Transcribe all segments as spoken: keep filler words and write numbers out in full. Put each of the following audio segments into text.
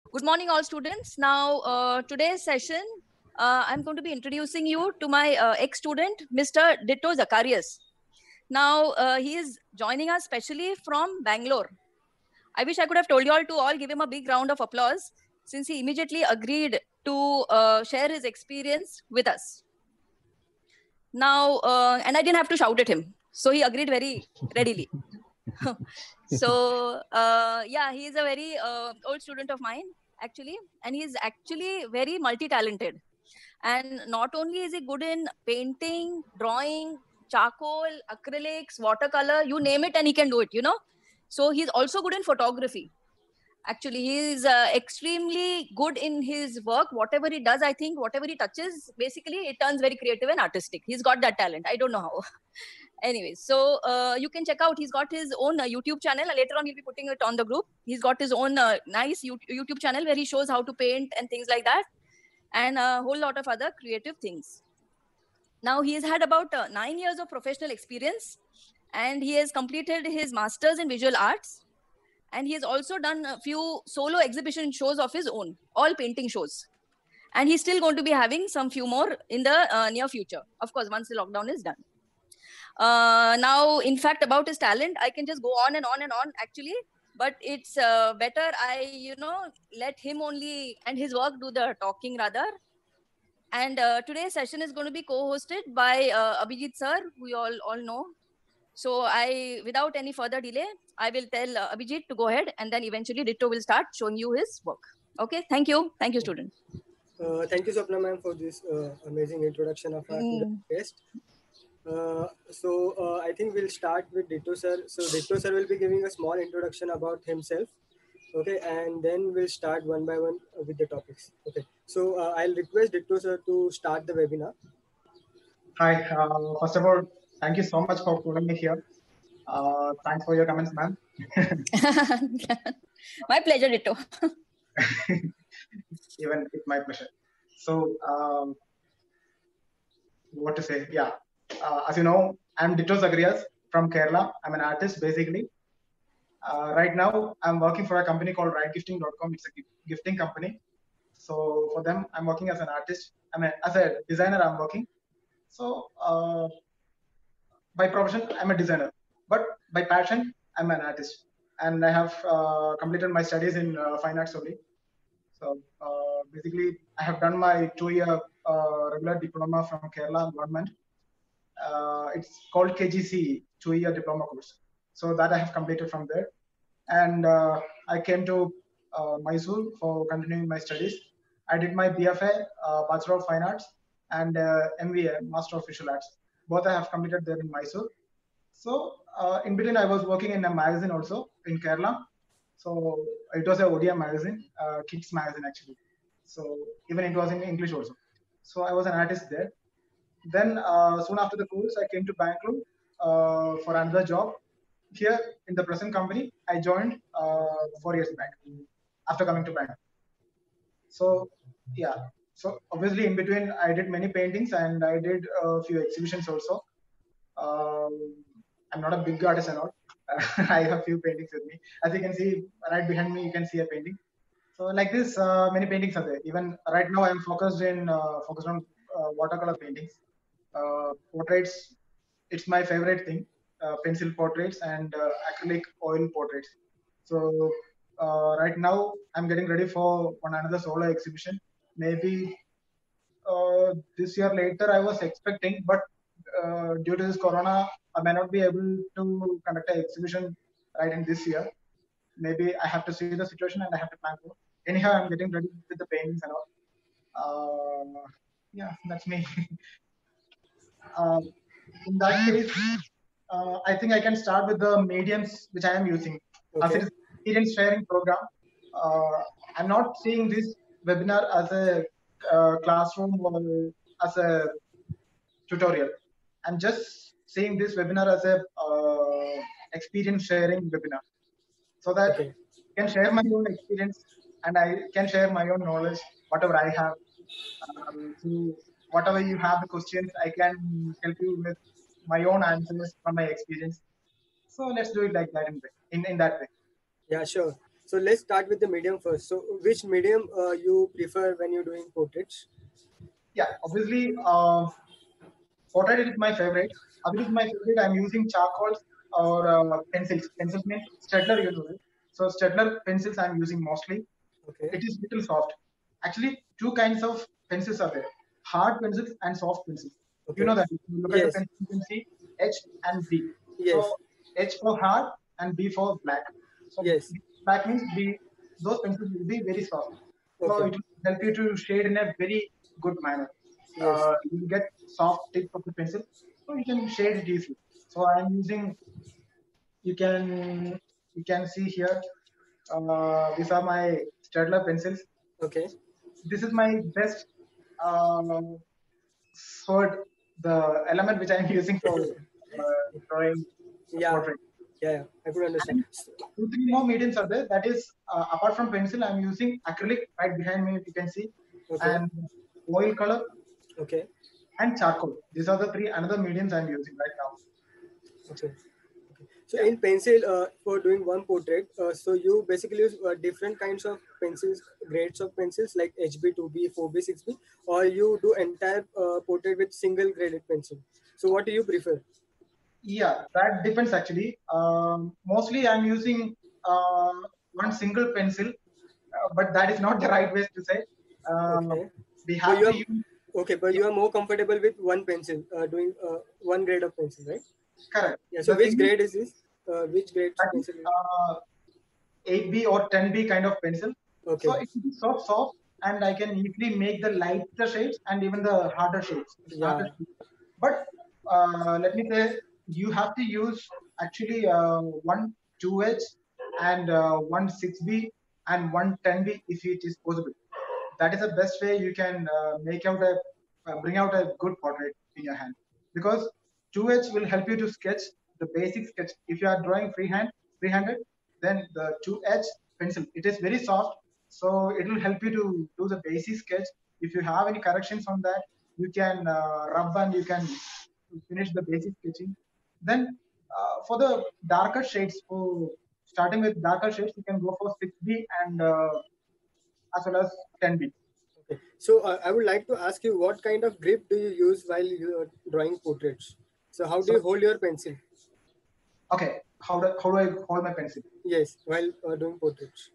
Good morning, all students. Now, uh, today's session, uh, I'm going to be introducing you to my uh, ex-student, Mister Ditto Zacharias. Now, uh, he is joining us specially from Bangalore. I wish I could have told you all to all give him a big round of applause since he immediately agreed to uh, share his experience with us. Now, uh, and I didn't have to shout at him. So he agreed very readily. so, uh, yeah, he is a very uh, old student of mine, actually. And he is actually very multi-talented. And not only is he good in painting, drawing, charcoal, acrylics, watercolor, you name it and he can do it, you know. So he's also good in photography. Actually, he is uh, extremely good in his work. Whatever he does, I think, whatever he touches, basically, it turns very creative and artistic. He's got that talent. I don't know how. Anyways, so uh, you can check out. He's got his own uh, YouTube channel. Later on, he'll be putting it on the group. He's got his own uh, nice YouTube channel where he shows how to paint and things like that, and a whole lot of other creative things. Now, he has had about uh, nine years of professional experience, and he has completed his master's in visual arts. And he has also done a few solo exhibition shows of his own, all painting shows. And he's still going to be having some few more in the uh, near future, of course, once the lockdown is done. Uh, now, in fact, about his talent, I can just go on and on and on, actually. But it's uh, better I, you know, let him only and his work do the talking rather. And uh, today's session is going to be co-hosted by uh, Abhijit sir, who you all, all know. So I, without any further delay, I will tell uh, Abhijit to go ahead, and then eventually Ditto will start showing you his work. Okay, thank you. Thank you, student. Uh, thank you, Swapna ma'am, for this uh, amazing introduction of our mm. guest. Uh, so uh, I think we'll start with Ditto sir. So Ditto sir will be giving a small introduction about himself. Okay, and then we'll start one by one with the topics. Okay, so uh, I'll request Ditto sir to start the webinar. Hi, uh, first of all, thank you so much for calling me here. Uh, thanks for your comments, ma'am. My pleasure, Ditto. Even it's my pleasure. So, um, what to say? Yeah, uh, as you know, I'm Ditto Zacharias from Kerala. I'm an artist, basically. Uh, right now, I'm working for a company called Right Gifting dot com. It's a gifting company. So for them, I'm working as an artist. I mean, as a designer, I'm working. So uh, by profession, I'm a designer, but by passion, I'm an artist. And I have uh, completed my studies in uh, fine arts only. So uh, basically, I have done my two-year uh, regular diploma from Kerala government. Uh, it's called K G C, two-year diploma course. So that I have completed from there. And uh, I came to uh, Mysore for continuing my studies. I did my B F A, uh, Bachelor of Fine Arts, and uh, M V A, Master of Visual Arts. Both I have completed there in Mysore. So uh, in between, I was working in a magazine also in Kerala. So it was a O D M magazine, uh, kids magazine actually. So even it was in English also. So I was an artist there. Then uh, soon after the course, I came to Bangalore uh, for another job. Here in the present company, I joined uh, four years back after coming to Bangalore. So yeah, so obviously in between I did many paintings and I did a few exhibitions also. Um, I'm not a big artist and all. I have few paintings with me. As you can see right behind me, you can see a painting. So like this, uh, many paintings are there. Even right now, I'm focused in uh, focused on uh, watercolor paintings, uh, portraits. It's my favorite thing. Uh, pencil portraits and uh, acrylic oil portraits. So uh, right now I'm getting ready for one another solo exhibition. Maybe uh, this year later I was expecting, but uh, due to this corona, I may not be able to conduct an exhibition right in this year. Maybe I have to see the situation and I have to plan for. Anyhow, I'm getting ready with the paintings and all. Uh, yeah, that's me. uh, in that case, uh, I think I can start with the mediums which I am using. Okay. As it is experience sharing program, uh, I'm not seeing this webinar as a uh, classroom or as a tutorial. I'm just seeing this webinar as a uh, experience sharing webinar, so that okay. I can share my own experience and I can share my own knowledge, whatever I have. Um, so whatever you have the questions, I can help you with my own answers from my experience. So let's do it like that in, in, in that way. Yeah, sure. So let's start with the medium first. So which medium uh, you prefer when you're doing portraits? Yeah, obviously, uh, portrait is my favorite. Other is my favorite. I'm using charcoals or uh, pencils. Pencils means Staedtler, you know, right? So Staedtler pencils I'm using mostly. Okay. It is little soft. Actually, two kinds of pencils are there: hard pencils and soft pencils. Okay. You know that. If you look Yes. at the pencil, you can see H and B. Yes. So H for hard and B for black. So Yes. black means B. Those pencils will be very soft. So Okay. it will help you to shade in a very good manner. Yes. Uh, you will get soft tip of the pencil, so you can shade it easily. So I'm using. You can you can see here. Uh, these are my Staedtler pencils. Okay. This is my best um, sword, the element which I'm using for uh, drawing Yeah. portrait. Yeah, yeah, I could understand. Two, three more mediums are there. That is, uh, apart from pencil, I'm using acrylic right behind me, you can see, Okay. and oil color Okay. and charcoal. These are the three another mediums I'm using right now. Okay. So in pencil, uh, for doing one portrait, uh, so you basically use uh, different kinds of pencils, grades of pencils like H B, two B, four B, six B, or you do entire uh, portrait with single graded pencil. So what do you prefer? Yeah, that depends actually. Um, mostly I'm using uh, one single pencil, uh, but that is not the right way to say. Uh, Okay. we But have you to are use. okay, but you are more comfortable with one pencil, uh, doing uh, one grade of pencil, right? Correct. Yeah. So The which thing grade is this? Uh, which grade that is pencil? uh, eight B or ten B kind of pencil. Okay. So it is so soft, and I can easily make the lighter shades and even the harder shades. Yeah. Harder shades. But uh, let me say, you have to use actually uh, one two H and uh, one six B and one ten B if it is possible. That is the best way you can uh, make out a uh, bring out a good portrait in your hand, because two H will help you to sketch the basic sketch. If you are drawing freehand freehanded, then the two H pencil, it is very soft, so it will help you to do the basic sketch. If you have any corrections on that, you can uh, rub and you can finish the basic sketching. Then uh, for the darker shades, for starting with darker shades, you can go for six B and uh, as well as ten B. Okay. So uh, I would like to ask you, what kind of grip do you use while you are drawing portraits? So how do So, you hold your pencil? okay, how do, how do I hold my pencil? Yes, while uh, doing portraits.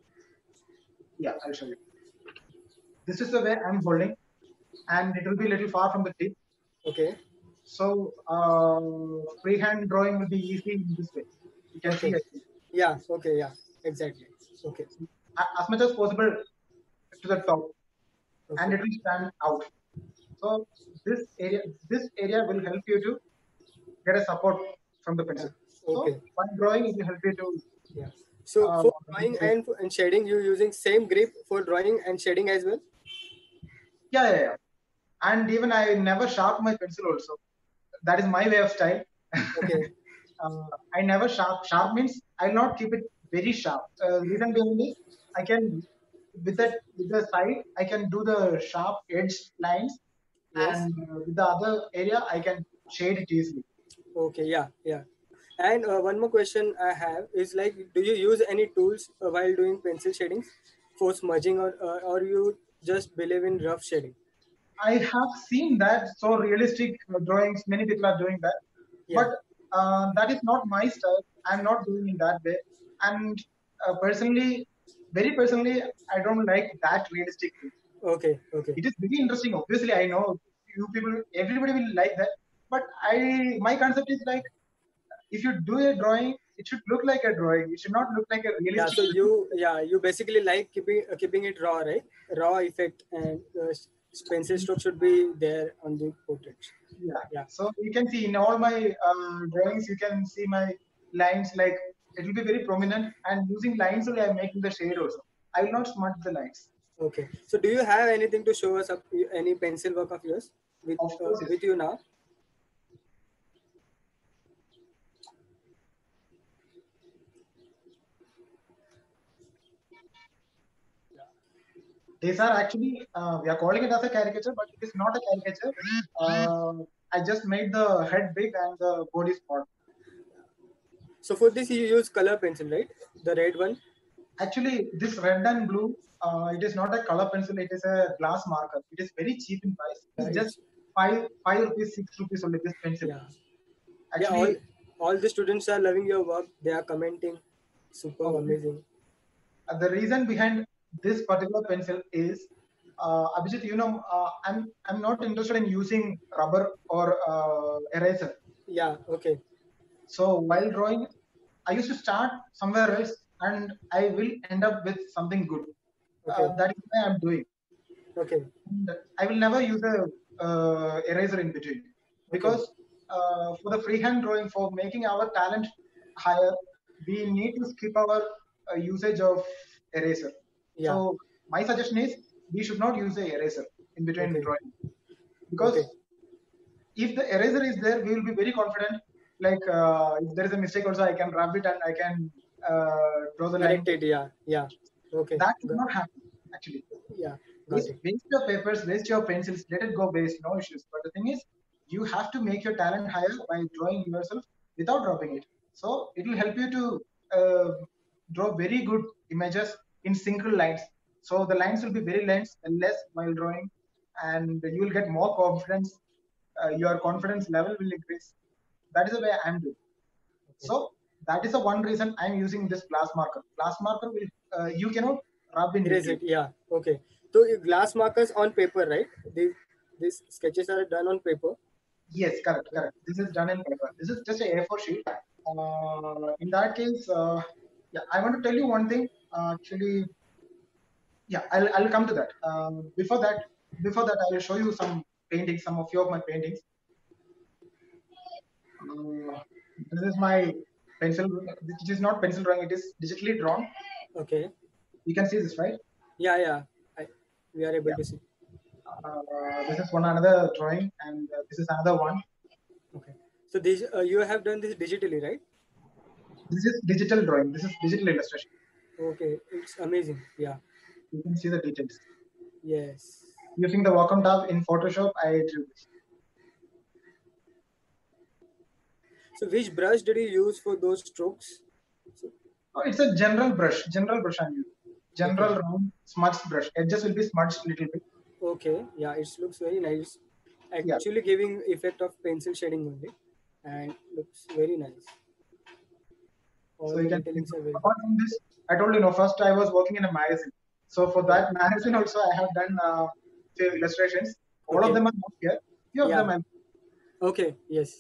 Yeah, I'll show you. This is the way I'm holding, and it will be a little far from the tip. Okay. So uh, freehand drawing will be easy in this way. You can Okay. see it. Yeah. Okay. Yeah. Exactly. Okay. A- As much as possible to the top, and Okay. it will stand out. So this area, this area will help you to get a support from the pencil. Okay. So while drawing, it will help you to. Yeah. So Uh, for drawing and, and shading, you using same grip for drawing and shading as well? Yeah, yeah, yeah. And even I never sharp my pencil also. That is my way of style. Okay. uh, I never sharp. Sharp means I'll not keep it very sharp. Uh, reason being is I can with that with the side I can do the sharp edge lines, Yes. and uh, with the other area I can shade it easily. Okay. Yeah. Yeah. And uh, one more question I have is like, do you use any tools uh, while doing pencil shadings for smudging, or uh, or you just believe in rough shading? I have seen that so realistic uh, drawings. Many people are doing that, Yeah. but uh, that is not my style. I'm not doing in that way, and uh, personally, very personally, I don't like that realistic thing. Okay. Okay. It is very interesting. Obviously, I know you people, everybody will like that, but I, my concept is like, if you do a drawing, it should look like a drawing. It should not look like a Yeah. realistic. So you yeah you basically like keeping uh, keeping it raw, right? Raw effect, and uh, pencil stroke should be there on the portrait. Yeah. Yeah. So you can see in all my uh, drawings, you can see my lines, like it will be very prominent, and using lines only I'm making the shade also. I will not smudge the lines. Okay. So do you have anything to show us, up, any pencil work of yours with Of course, uh, yes. with you now? These are actually, uh, we are calling it as a caricature, but it is not a caricature. Uh, I just made the head big and the body small. So for this you use color pencil, right? The red one. Actually, this red and blue, uh, it is not a color pencil. It is a glass marker. It is very cheap in price. It's Yeah, just five five rupees, six rupees only. This pencil. yeah, yeah. All Actually, all the students are loving your work. They are commenting. Super oh, amazing. uh, the reason behind this particular pencil is, uh, Abhijit, you know, uh, I'm I'm not interested in using rubber or uh, eraser. Yeah. Okay. So while drawing, I used to start somewhere else, and I will end up with something good. Okay. Uh, that is why I'm doing. Okay. And I will never use a uh, eraser in between, Okay. because uh, for the freehand drawing, for making our talent higher, we need to skip our uh, usage of eraser. Yeah. So my suggestion is we should not use the eraser in between Okay. drawing, because Okay. if the eraser is there, we will be very confident. Like uh, if there is a mistake, also I can rub it and I can uh, draw the line. Correct it. Yeah. Yeah. Okay. That should Got, not happen actually. yeah. Got Waste, it. waste your papers, waste your pencils, let it go waste, no issues. But the thing is, you have to make your talent higher by drawing yourself without dropping it. So it will help you to uh, draw very good images in single lines. So the lines will be very less, less while drawing, and you will get more confidence. Uh, your confidence level will increase. That is the way I'm doing. So that is the one reason I'm using this glass marker. Glass marker will uh, you cannot rub in Erase between. it. Yeah. Okay. So you- glass markers on paper, right? These these sketches are done on paper. Yes, correct, correct. This is done in paper. This is just a A four sheet. Uh, in that case, uh, yeah, I want to tell you one thing. Uh, actually, yeah, I'll I'll come to that. Um, before that, before that, I will show you some paintings, some of few of my paintings. Uh, this is my pencil. Which is not pencil drawing. It is digitally drawn. Okay. You can see this, right? Yeah. Yeah. I, we are able Yeah. to see. Uh, this is one another drawing, and uh, this is another one. Okay. So this uh, you have done this digitally, right? This is digital drawing. This is digital illustration. Okay. It's amazing. Yeah. You can see the details. Yes. Using the Wacom tab in Photoshop, I drew this. So which brush did you use for those strokes? So, Oh, it's a general brush. General brush I'm using. General Okay. round smudged brush. Edges will be smudged a little bit. okay. Yeah. It looks very nice. Yeah. Actually giving effect of pencil shading only, and looks very nice. All So the you can. detailings are very. Apart from this, I told you, no. First, I was working in a magazine. So for that magazine also, I have done uh, few illustrations. All Okay. of them are not here. Few of Yeah. them I'm. Okay. Yes.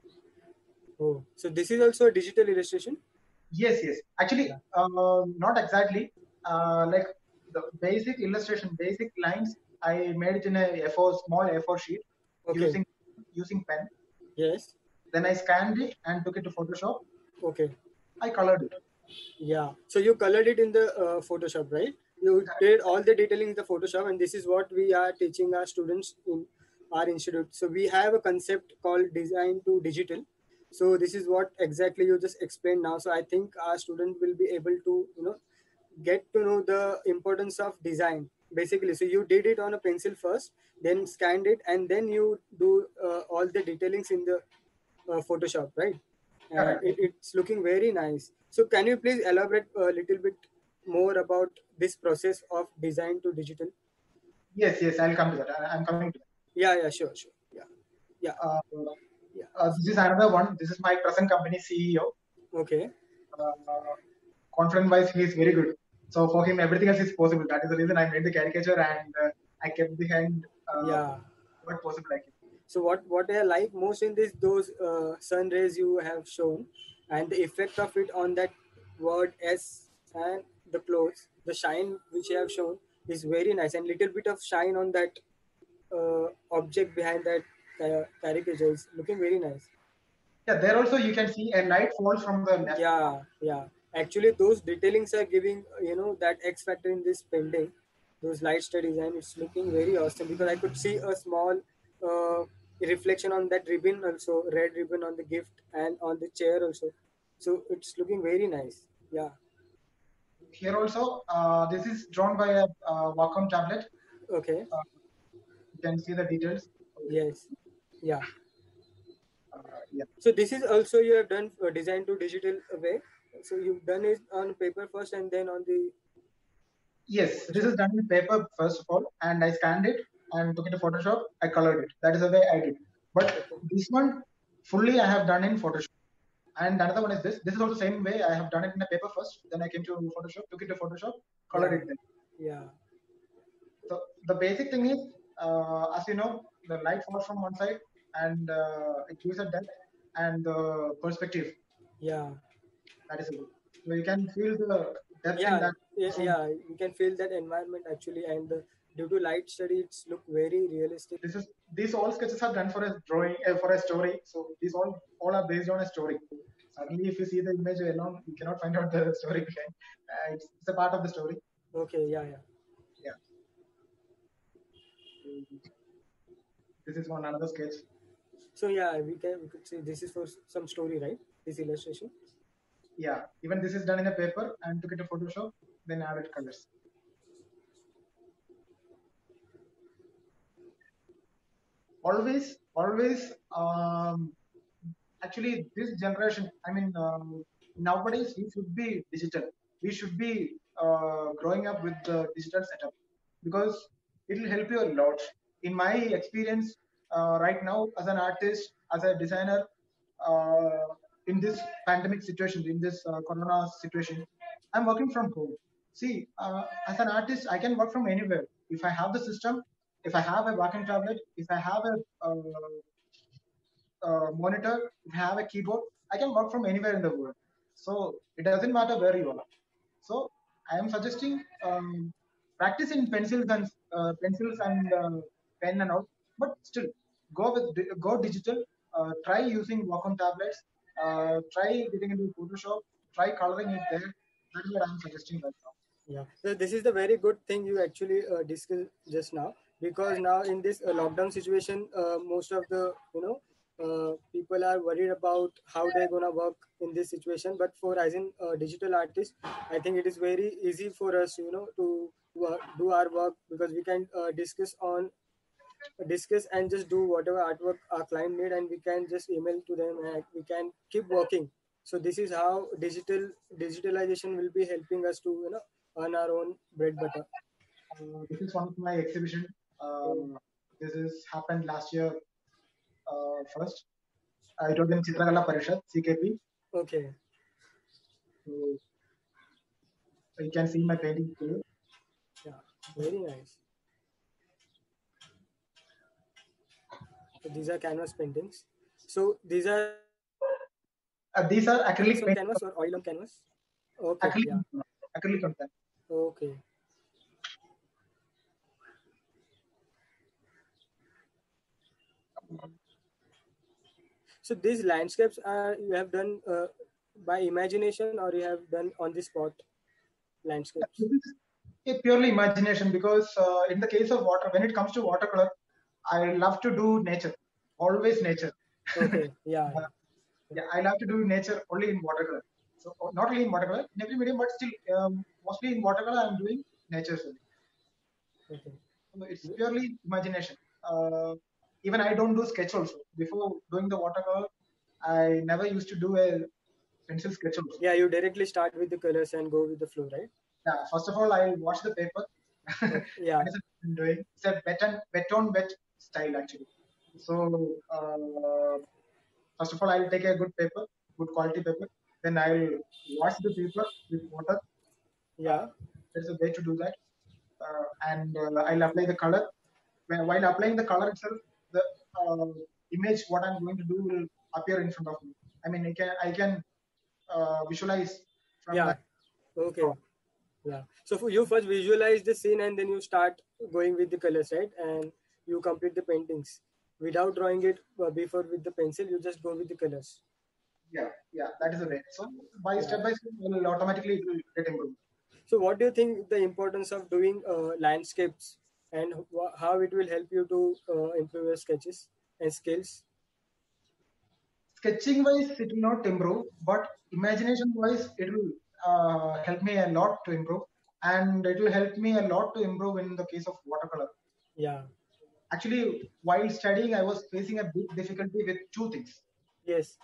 Oh, so this is also a digital illustration. Yes, yes. Actually, Yeah. uh, not exactly. Uh, like the basic illustration, basic lines, I made it in a A four small A four sheet Okay. using using pen. Yes. Then I scanned it and took it to Photoshop. Okay. I colored it. Yeah. So you colored it in the uh, Photoshop, right? You did all the detailing in the Photoshop, and this is what we are teaching our students in our institute. So we have a concept called design to digital. So this is what exactly you just explained now. So I think our student will be able to, you know, get to know the importance of design basically. So you did it on a pencil first, then scanned it, and then you do uh, all the detailings in the uh, Photoshop, right? And Correct. it, it's looking very nice. So can you please elaborate a little bit more about this process of design to digital? Yes, yes. I'll come to that. I, I'm coming to that. Yeah, yeah, sure, sure. Yeah, yeah, Uh, yeah. uh, this is another one. This is my present company C E O. Okay. Uh, confidence wise, he is very good. So for him, everything else is possible. That is the reason I made the caricature and uh, I kept behind uh, Yeah. what possible I can. So what what I like most in this, those uh, sun rays you have shown, and the effect of it on that word S and the clothes, the shine which you have shown is very nice, and little bit of shine on that uh, object behind that uh, caricature is looking very nice. Yeah, there also you can see a light falls from the left. Yeah, yeah. Actually, those detailings are giving you know that X factor in this painting. Those light studies, and it's looking very awesome because I could see a small uh, reflection on that ribbon also, red ribbon on the gift and on the chair also. So it's looking very nice. Yeah. Here also, uh, this is drawn by a uh, Wacom tablet. Okay. Uh, you can see the details. Yes. Yeah. Uh, yeah. So this is also you have done uh, design to digital way. So you've done it on paper first and then on the. Yes, this is done in paper first of all, and I scanned it and took it to Photoshop. I colored it. That is the way I did. But this one fully I have done in Photoshop. And another one is this. This is also the same way. I have done it in a paper first. Then I came to Photoshop, took it to Photoshop, colored Yeah. it then. Yeah. So the basic thing is, uh, as you know, the light falls from one side and uh, it gives a depth and the perspective. Yeah. That is it. So you can feel the depth in Yeah. that. Yeah. Yeah. You can feel that environment actually, and uh, due to light study, it's look very realistic. This is these all sketches are done for a drawing uh, for a story. So these all all are based on a story. Suddenly, if you see the image alone, you cannot find out the story behind. Uh, it's, it's a part of the story. Okay. Yeah. Yeah. Yeah. This is one another sketch. So yeah, we can we could say this is for some story, right? This illustration. Yeah. Even this is done in a paper and took it to Photoshop, then added colors. Always, always. Um, actually, this generation. I mean, um, nowadays we should be digital. We should be uh, growing up with the digital setup because it will help you a lot. In my experience, uh, right now, as an artist, as a designer, uh, in this pandemic situation, in this uh, corona situation, I'm working from home. See, uh, as an artist, I can work from anywhere. If I have the system, if I have a working tablet, if I have a uh, uh, monitor, if I have a keyboard, I can work from anywhere in the world. So it doesn't matter where you are. So I am suggesting um, practice in pencils and uh, pencils and uh, pen and all, but still go with di- go digital. Uh, try using Wacom tablets. Uh, try getting into Photoshop. Try coloring it there. That is what I am suggesting right now. Yeah, so this is the very good thing you actually uh, discussed just now, because now in this uh, lockdown situation, uh, most of the you know uh, people are worried about how they're gonna work in this situation. But for as in uh, digital artists, I think it is very easy for us, you know, to uh, do our work, because we can uh, discuss on discuss and just do whatever artwork our client need, and we can just email to them and we can keep working. So this is how digital digitalization will be helping us to you know earn our own bread butter. Uh, this is one of my exhibition. Um, this is happened last year uh, first. Uh, it was in Chitragala Parishad, C K P. Okay. So you can see my painting here. Yeah, very nice. So these are canvas paintings. So these are Uh, these are acrylic on paint. canvas or oil on canvas? Okay. Acrylic, Yeah. acrylic on that. Okay. So these landscapes are you have done uh, by imagination, or you have done on the spot landscapes? This is a purely imagination because uh, in the case of water, when it comes to watercolor, I love to do nature, always nature. Okay. Yeah. Uh, yeah, I love to do nature only in watercolor. So uh, not only in watercolor, in every medium, but still um, mostly in watercolor, I'm doing nature only. Okay. So it's purely imagination. Uh, even I don't do sketch also. Before doing the watercolor, I never used to do a pencil sketch also. Yeah, you directly start with the colors and go with the flow, right? Yeah, first of all, I'll wash the paper. Yeah. That is what I'm doing. It's a wet and wet on wet style actually. So uh, first of all, I'll take a good paper, good quality paper. Then I'll wash the paper with water. Yeah. There's a way to do that. Uh, and uh, I'll apply the color. When, while applying the color itself, the uh, image what I'm going to do will appear in front of me. I mean, I can I can uh, visualize from Yeah. that. Okay. Yeah. So for you first visualize the scene and then you start going with the colors, right? And you complete the paintings without drawing it uh, before with the pencil. You just go with the colors. Yeah, yeah, that is the way. So by Yeah. step by step, it will automatically it will get improved. So what do you think the importance of doing uh, landscapes, and wh- how it will help you to uh, improve your sketches and skills? Sketching wise, it will not improve, but imagination wise, it will uh, help me a lot to improve, and it will help me a lot to improve in the case of watercolor. Yeah. Actually, while studying, I was facing a big difficulty with two things. Yes.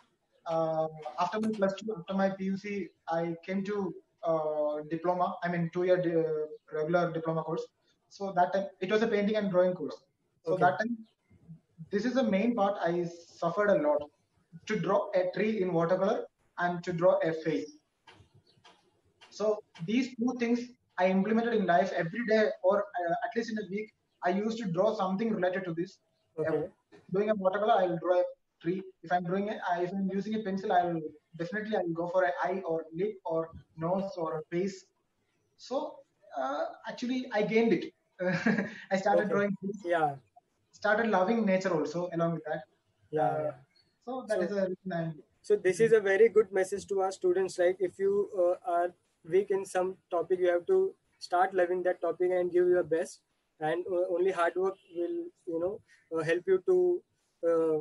uh, after my plus two, after my P U C, I came to uh, diploma. I mean, two-year di- uh, regular diploma course. So that time it was a painting and drawing course. So Okay. that time, this is the main part. I suffered a lot to draw a tree in watercolor and to draw a face. So these two things I implemented in life every day, or uh, at least in a week. I used to draw something related to this. Uh, Okay. doing a watercolor, I'll draw a tree. If I'm doing it, I, if I'm using a pencil, I'll definitely I'll go for an eye or lip or nose or a face. So uh, actually, I gained it. I started Okay. drawing trees, Yeah. started loving nature also along with that. Yeah. Uh, Yeah. so that So is a reason I'm. so this is a very good message to our students. Like if you uh, are weak in some topic, you have to start loving that topic and give your best. And uh, only hard work will, you know, uh, help you to uh,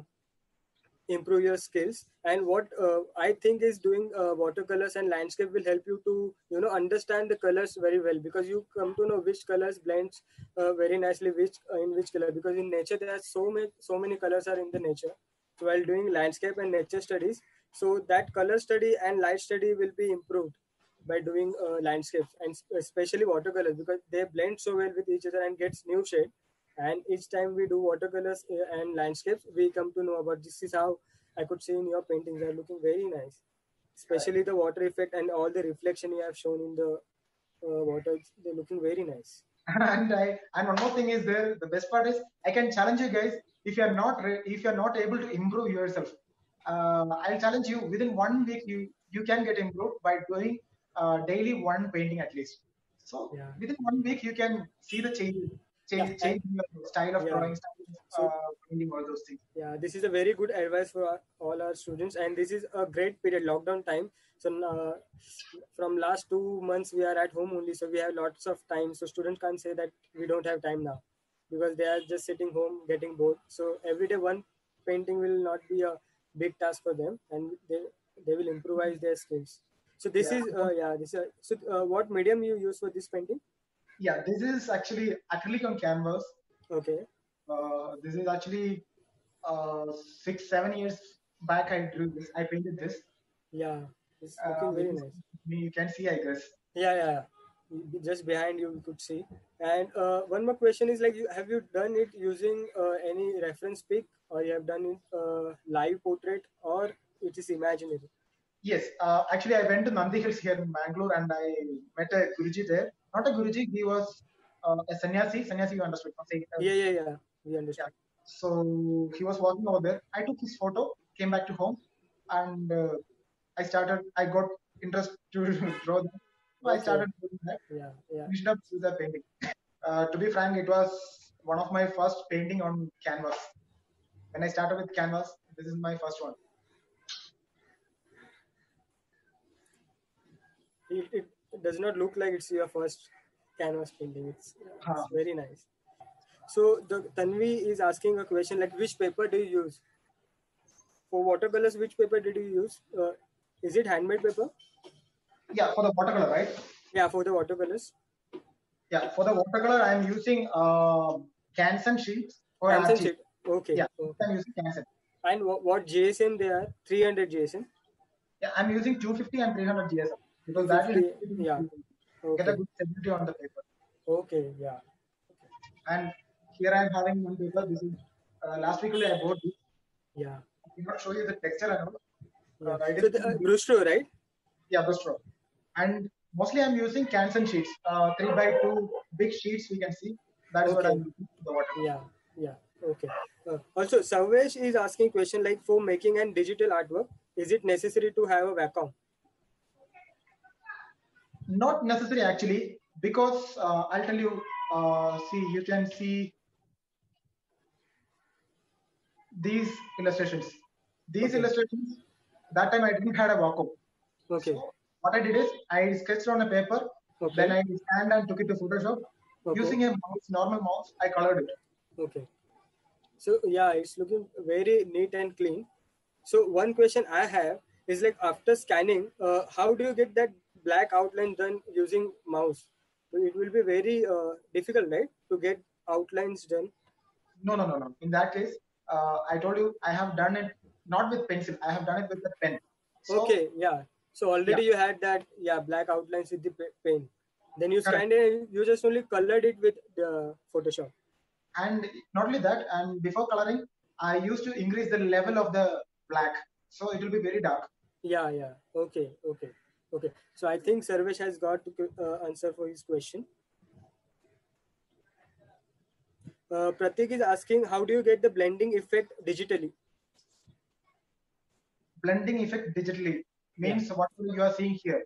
improve your skills. And what uh, I think is doing uh, watercolors and landscape will help you to, you know, understand the colors very well, because you come to know which colors blends uh, very nicely which uh, in which color, because in nature there are so many so many colors are in the nature. So while doing landscape and nature studies, so that color study and light study will be improved by doing uh, landscapes, and especially watercolors, because they blend so well with each other and gets new shade. And each time we do watercolors uh, and landscapes, we come to know about this is how I could see in your paintings are looking very nice, especially the water effect and all the reflection you have shown in the uh, water. They're looking very nice. and I and one more thing is there. The best part is I can challenge you guys. If you are not re- if you are not able to improve yourself, uh, I'll challenge you. Within one week, you you can get improved by doing uh, daily one painting at least. So Yeah. within one week, you can see the changes, Yeah. change And change in your style of yeah. drawing, style of So uh, painting, all those things. yeah, this is a very good advice for our, all our students, and this is a great period, lockdown time. So uh, from last two months we are at home only, so we have lots of time. So students can't say that we don't have time now, because they are just sitting home getting bored. So every day one painting will not be a big task for them, and they they will improvise their skills. So this Yeah, is uh, yeah this is, so uh, what medium you use for this painting? yeah. This is actually acrylic on canvas. Okay. Uh, this is actually uh, six seven years back. I drew this. I painted this. Yeah, it's Uh, looking this very is nice. me. You can see, I guess. Yeah, yeah, yeah. Just behind you, we could see. And uh, one more question is like, you, have you done it using uh, any reference pic, or you have done it uh, live portrait, or it is imaginary? Yes, uh, actually, I went to Nandi Hills here in Bangalore and I met a Guruji there. Not a Guruji, he was uh, a sannyasi. Sannyasi, you understood? no? Say, uh, Yeah, yeah, yeah. We yeah. understood. So he was walking over there. I took his photo, came back to home, and uh, I started. I got interest to draw that. So I Okay. started doing that. Yeah, yeah. Finished up with the painting. Uh, to be frank, it was one of my first painting on canvas. When I started with canvas, this is my first one. It, it does not look like it's your first canvas painting. It's, Huh. it's very nice. So the Tanvi is asking a question like, which paper do you use for watercolors? Which paper did you use? Uh, is it handmade paper? Yeah, for the watercolor, right? Yeah, for the watercolors. Yeah, for the watercolor, I'm using uh, Canson sheets or Hansen R G. sheet. Okay. Yeah, Okay. I'm using Canson. And what, what G S M they are? three hundred G S M. Yeah, I'm using two fifty and three hundred G S M because that will two fifty. help me Yeah. to get a Okay. good stability on the paper. Okay. Yeah. And here I'm having one paper. This is uh, last week only I bought this. Yeah. I cannot show you the texture and all. Yeah. Uh, it So is the uh, Brustro, right? yeah, Brustro. And mostly I'm using Canson sheets, uh, three by two big sheets. We can see that is what Okay. I'm using for the watercolor. Yeah. Yeah. Okay. Uh, also, Sarvesh is asking question like, for making an digital artwork, is it necessary to have a Wacom? Not necessary actually, because uh, I'll tell you. Uh, see, you can see these illustrations. These Okay. illustrations, that time I didn't have a Wacom. Okay. So what I did is I sketched on a paper, Okay. then I scanned and took it to Photoshop. Okay. Using a mouse, normal mouse, I colored it. Okay. So yeah, it's looking very neat and clean. So one question I have is like, after scanning, uh, how do you get that black outline done using mouse? So it will be very uh, difficult, right, to get outlines done. No, no, no, no. In that case, uh, I told you I have done it not with pencil. I have done it with the pen. So, okay, yeah. So already yeah. you had that, yeah, black outlines with the pa- pen. Then you Correct. scanned it and you just only colored it with the Photoshop. And not only that, and before coloring, I used to increase the level of the black, so it will be very dark. Yeah, yeah. Okay, okay, okay. So I think Sarvesh has got to uh, answer for his question. Uh, Pratik is asking, how do you get the blending effect digitally? Blending effect digitally means what you are seeing here.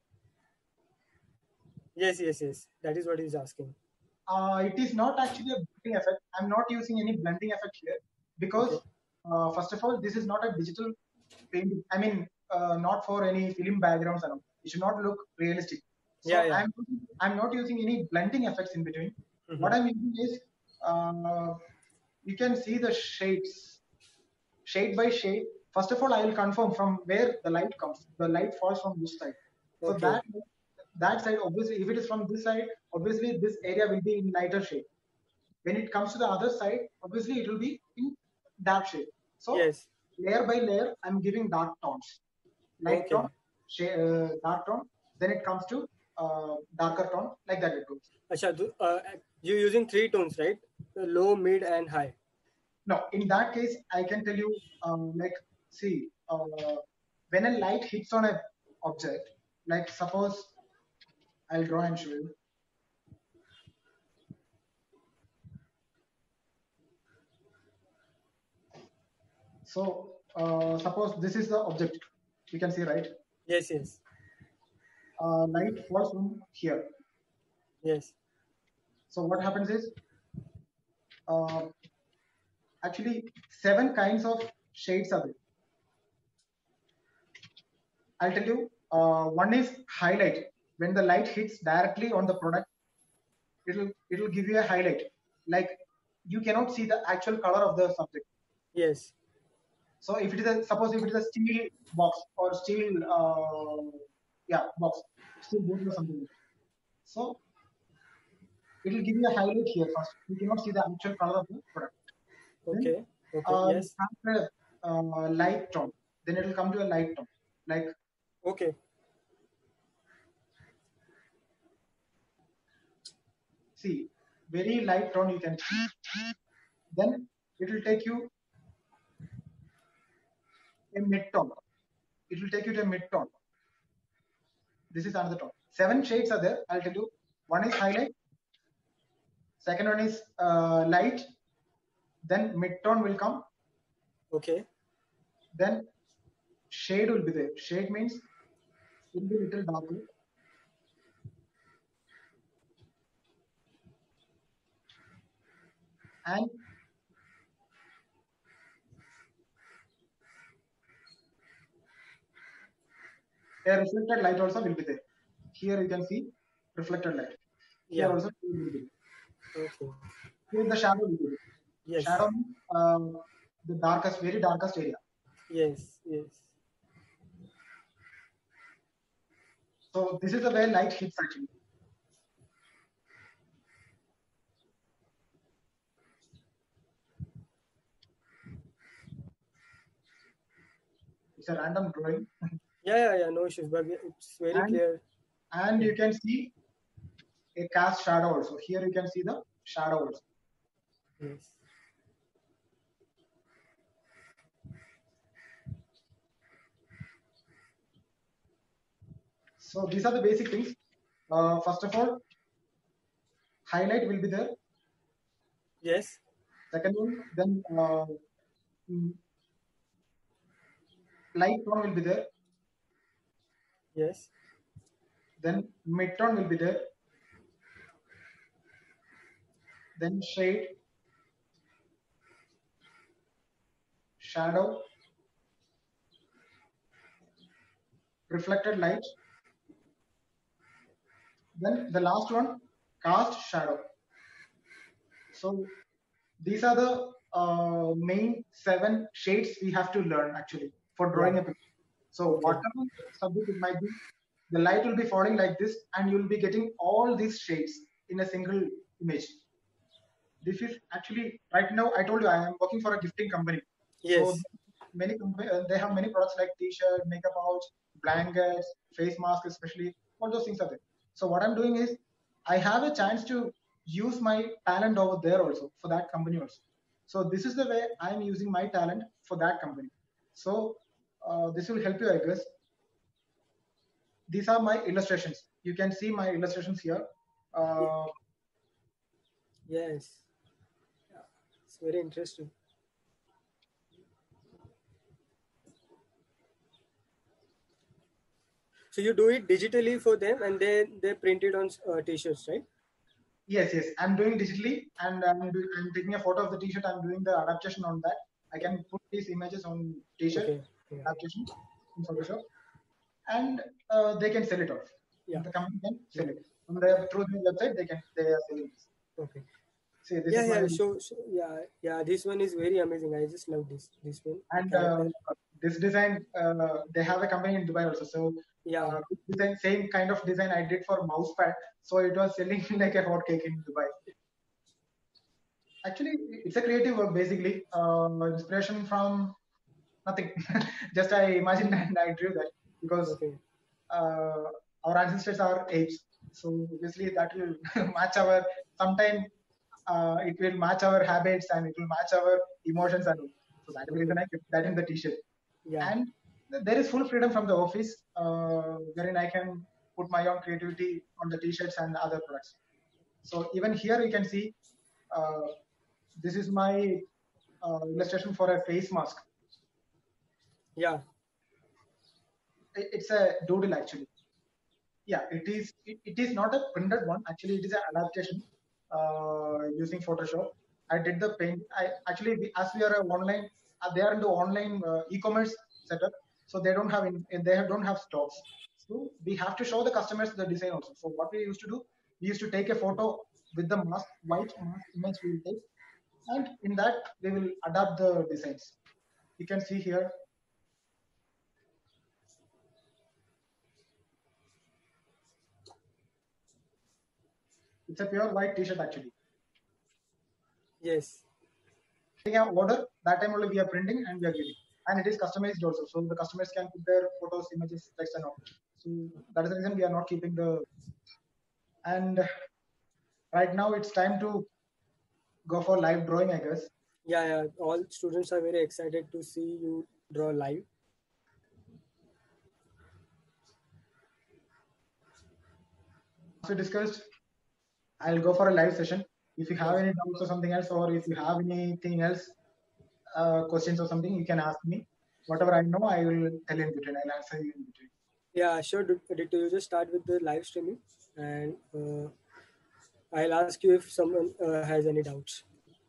Yes, yes, yes. That is what he's asking. Uh, it is not actually a blending effect. I'm not using any blending effect here because, Okay. uh, first of all, this is not a digital painting. I mean, uh, not for any film backgrounds and all. It should not look realistic. So Yeah, yeah. I'm I'm not using any blending effects in between. Mhm. What I'm using is, uh, you can see the shades, shade by shade. First of all, I will confirm from where the light comes. The light falls from which side. So Okay. that that side, obviously, if it is from this side, obviously this area will be in lighter shade. When it comes to the other side, obviously it will be in dark shade. So Yes. layer by layer, I'm giving dark tones, light Okay. tone, shade, uh, dark tone. Then it comes to uh, darker tone, like that it goes. Acha, do- uh, you're using three tones, right? Uh, Low, mid, and high. No, in that case, I can tell you, um, like, see, uh, when a light hits on a object, like suppose I'll draw and show you. So uh, suppose this is the object. You can see, right? Yes, yes, Uh, light falls from here. yes. So what happens is, uh, actually seven kinds of shades are there. I'll tell you. Uh, one is highlight. When the light hits directly on the product, it'll it'll give you a highlight. Like you cannot see the actual color of the subject. Yes. So if it is a, suppose if it is a steel box or steel, uh, yeah, box, steel box or something. So it will give you a highlight here first. You cannot see the actual color of the product. Then, Okay. Okay. uh, Yes. after uh, light tone, then it will come to a light tone. Like, Okay. see, very light tone you can see. Then it will take you a mid tone. It will take you to a mid tone. This is another tone. Seven shades are there. I'll tell you. One is highlight. Second one is uh, light. Then mid tone will come. Okay. Then shade will be there. Shade means it will be little darker. And a reflected light also will be there. Here you can see reflected light. Here Yeah. also it will be there. Okay. Here the shadow will be there. Yes. Shadow means um, the darkest, very darkest area. Yes. Yes. So this is the way light hits actually. It's a random drawing. Yeah, yeah, yeah. No issues, but it's very and, clear. And you can see a cast shadow also. Here you can see the shadow also. Yes. So these are the basic things. Uh, first of all, highlight will be there. Yes. Second one, then uh, light tone will be there. Yes. Then mid tone will be there. Then shade, shadow, reflected light. Then the last one, cast shadow. So these are the uh, main seven shades we have to learn actually for drawing Yeah. a picture. So Okay. whatever subject it might be, the light will be falling like this, and you will be getting all these shades in a single image. This is actually right now. I told you I am working for a gifting company. Yes. So many compa- uh, they have many products like t-shirt, makeup pouch, blankets, face mask, especially all those things are there. So what I'm doing is I have a chance to use my talent over there also for that company also. So this is the way I'm using my talent for that company. So uh, this will help you, I guess. These are my illustrations. You can see my illustrations here. Uh, Yes. Yeah. It's very interesting. So you do it digitally for them, and then they print it on uh, t-shirts, right? Yes, yes. I'm doing digitally, and I'm, do, I'm taking a photo of the T-shirt. I'm doing the adaptation on that. I can put these images on T-shirt Okay. Yeah. adaptation in Photoshop, and uh, they can sell it off. Yeah. The company can sell it on their through the website. They can they are selling this. Okay. See, this Yeah, is yeah. my So, so yeah, yeah. This one is very amazing. I just love this. This one. and The uh, character. this design. Uh, they have a company in Dubai also. So Yeah. uh, this design, same kind of design I did for mouse pad. So it was selling like a hot cake in Dubai. Actually, it's a creative work basically. Uh, inspiration from nothing. Just I imagined and I drew that because Okay. uh, our ancestors are apes. So obviously that will match our. Sometime uh, it will match our habits and it will match our emotions and all. So that is the reason I kept that in the T-shirt. Yeah. And there is full freedom from the office, uh, wherein I can put my own creativity on the T-shirts and other products. So even here you can see. Uh, this is my uh, illustration for a face mask. Yeah. It- It's a doodle actually. Yeah, it is. It, it is not a printed one. Actually, it is an adaptation uh, using Photoshop. I did the paint. I actually, we- as we are a online, uh, they are into online uh, e-commerce setup, so they don't have in, they have, don't have stocks. So we have to show the customers the design also. So what we used to do, we used to take a photo with the mask, white mask image we will take, and in that we will adapt the designs. You can see here. It's a pure white t-shirt actually. Yes. Getting an order, that time only we are printing and we are giving. And it is customized also. So the customers can put their photos, images, text and all. So that is the reason we are not keeping the and right now it's time to go for live drawing, I guess. Yeah, yeah. All students are very excited to see you draw live. As we discussed, I'll go for a live session. If you have any doubts or something else, or if you have anything else, uh, questions or something, you can ask me. Whatever I know, I will tell in between. I'll answer you in between. Yeah, sure. Did you just start with the live streaming, and uh, I'll ask you if someone uh, has any doubts.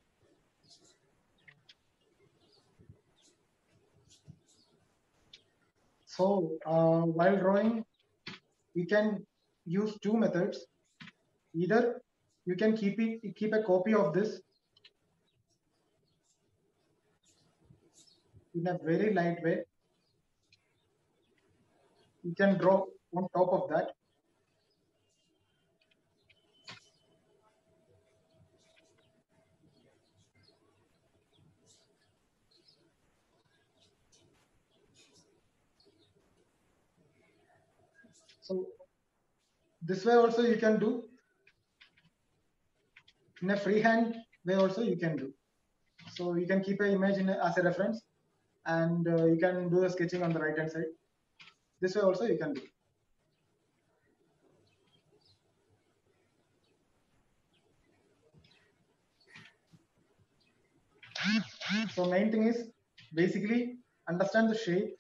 So uh, while drawing, we can use two methods. Either you can keep it, keep a copy of this in a very light way. You can draw on top of that. So this way also you can do. In a freehand way also you can do. So you can keep an image in a, as a reference, and uh, you can do the sketching on the right hand side. This way also you can do. So main thing is basically understand the shape.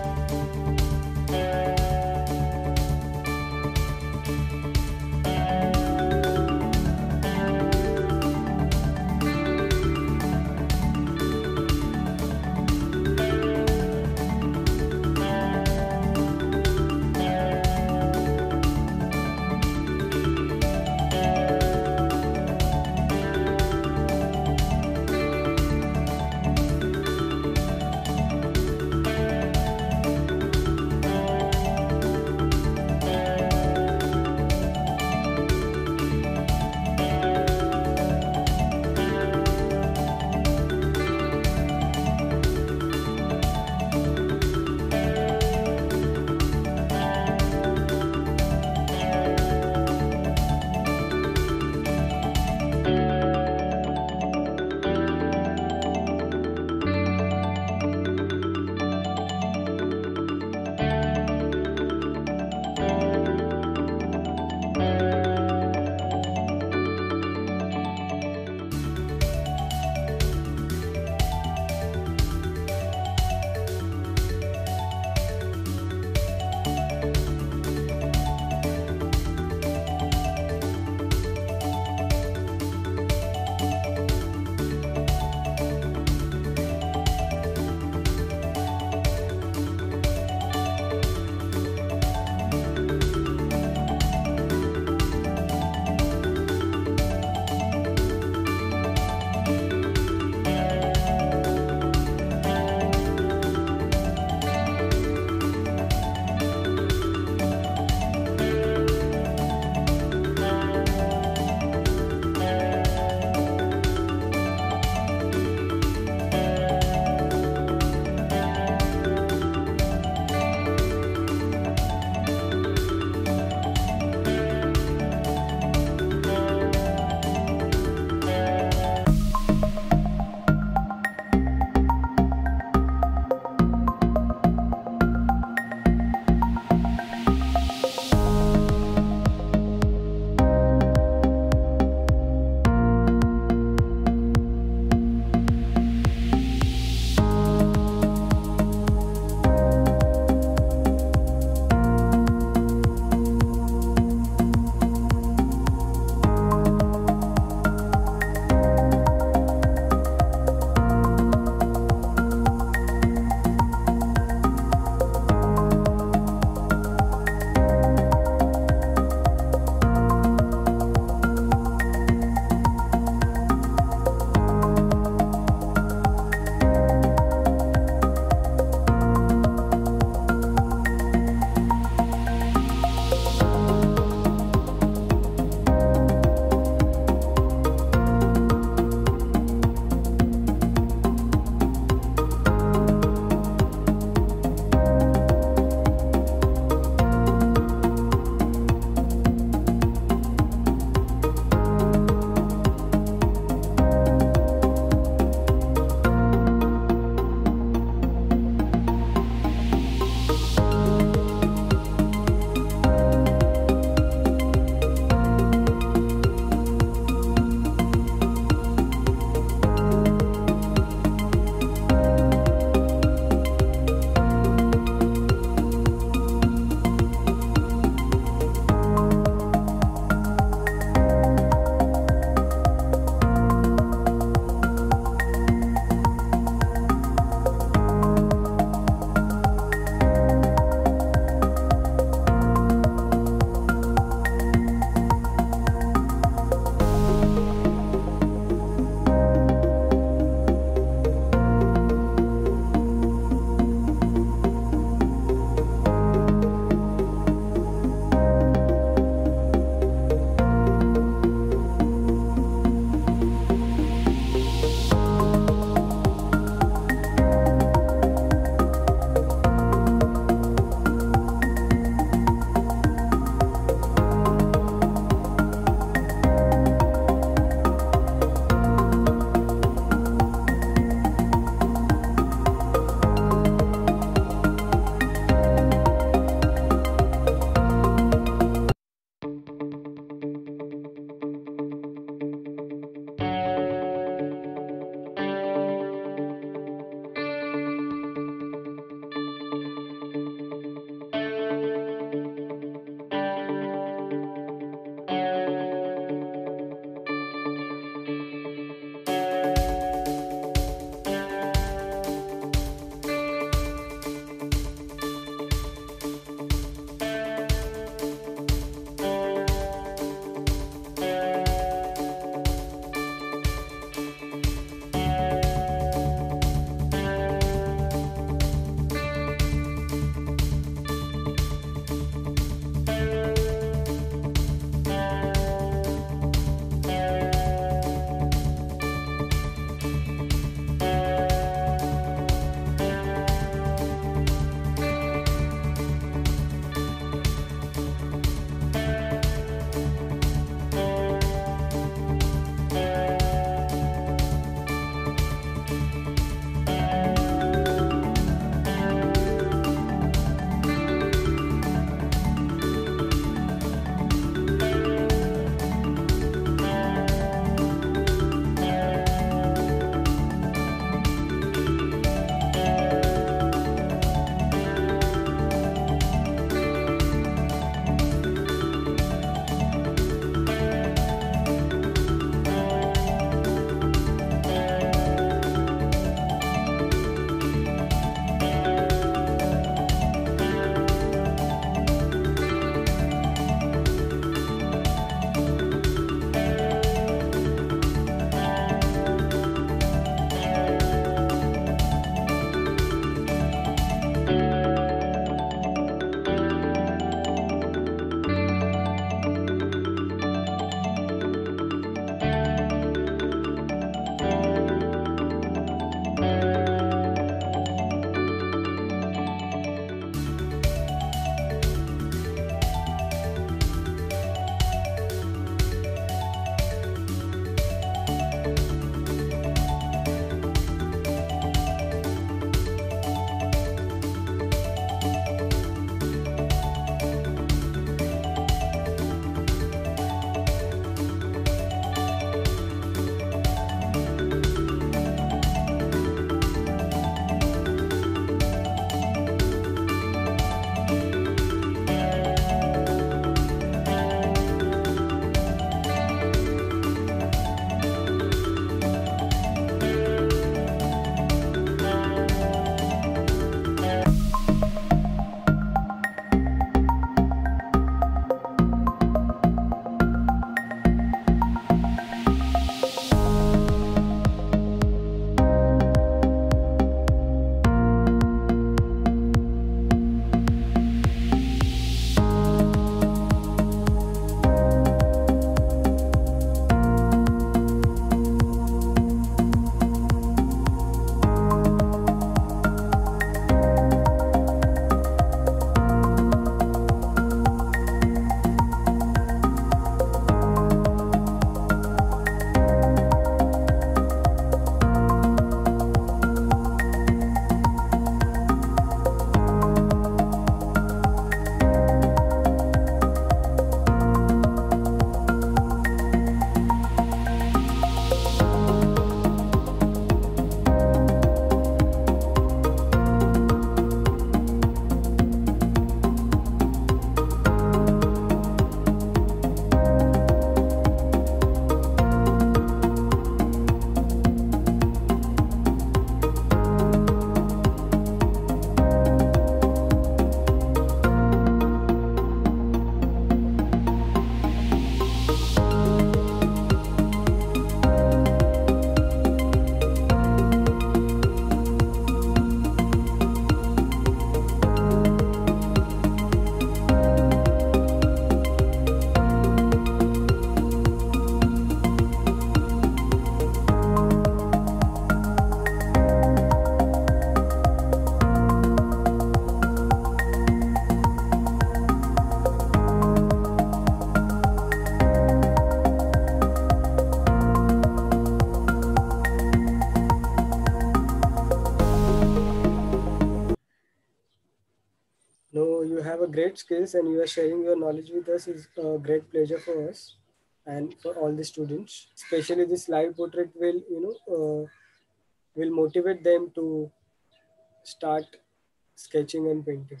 you have a great skills and you are sharing your knowledge with us is a great pleasure for us and for all the students. Especially this live portrait will, you know, uh, will motivate them to start sketching and painting.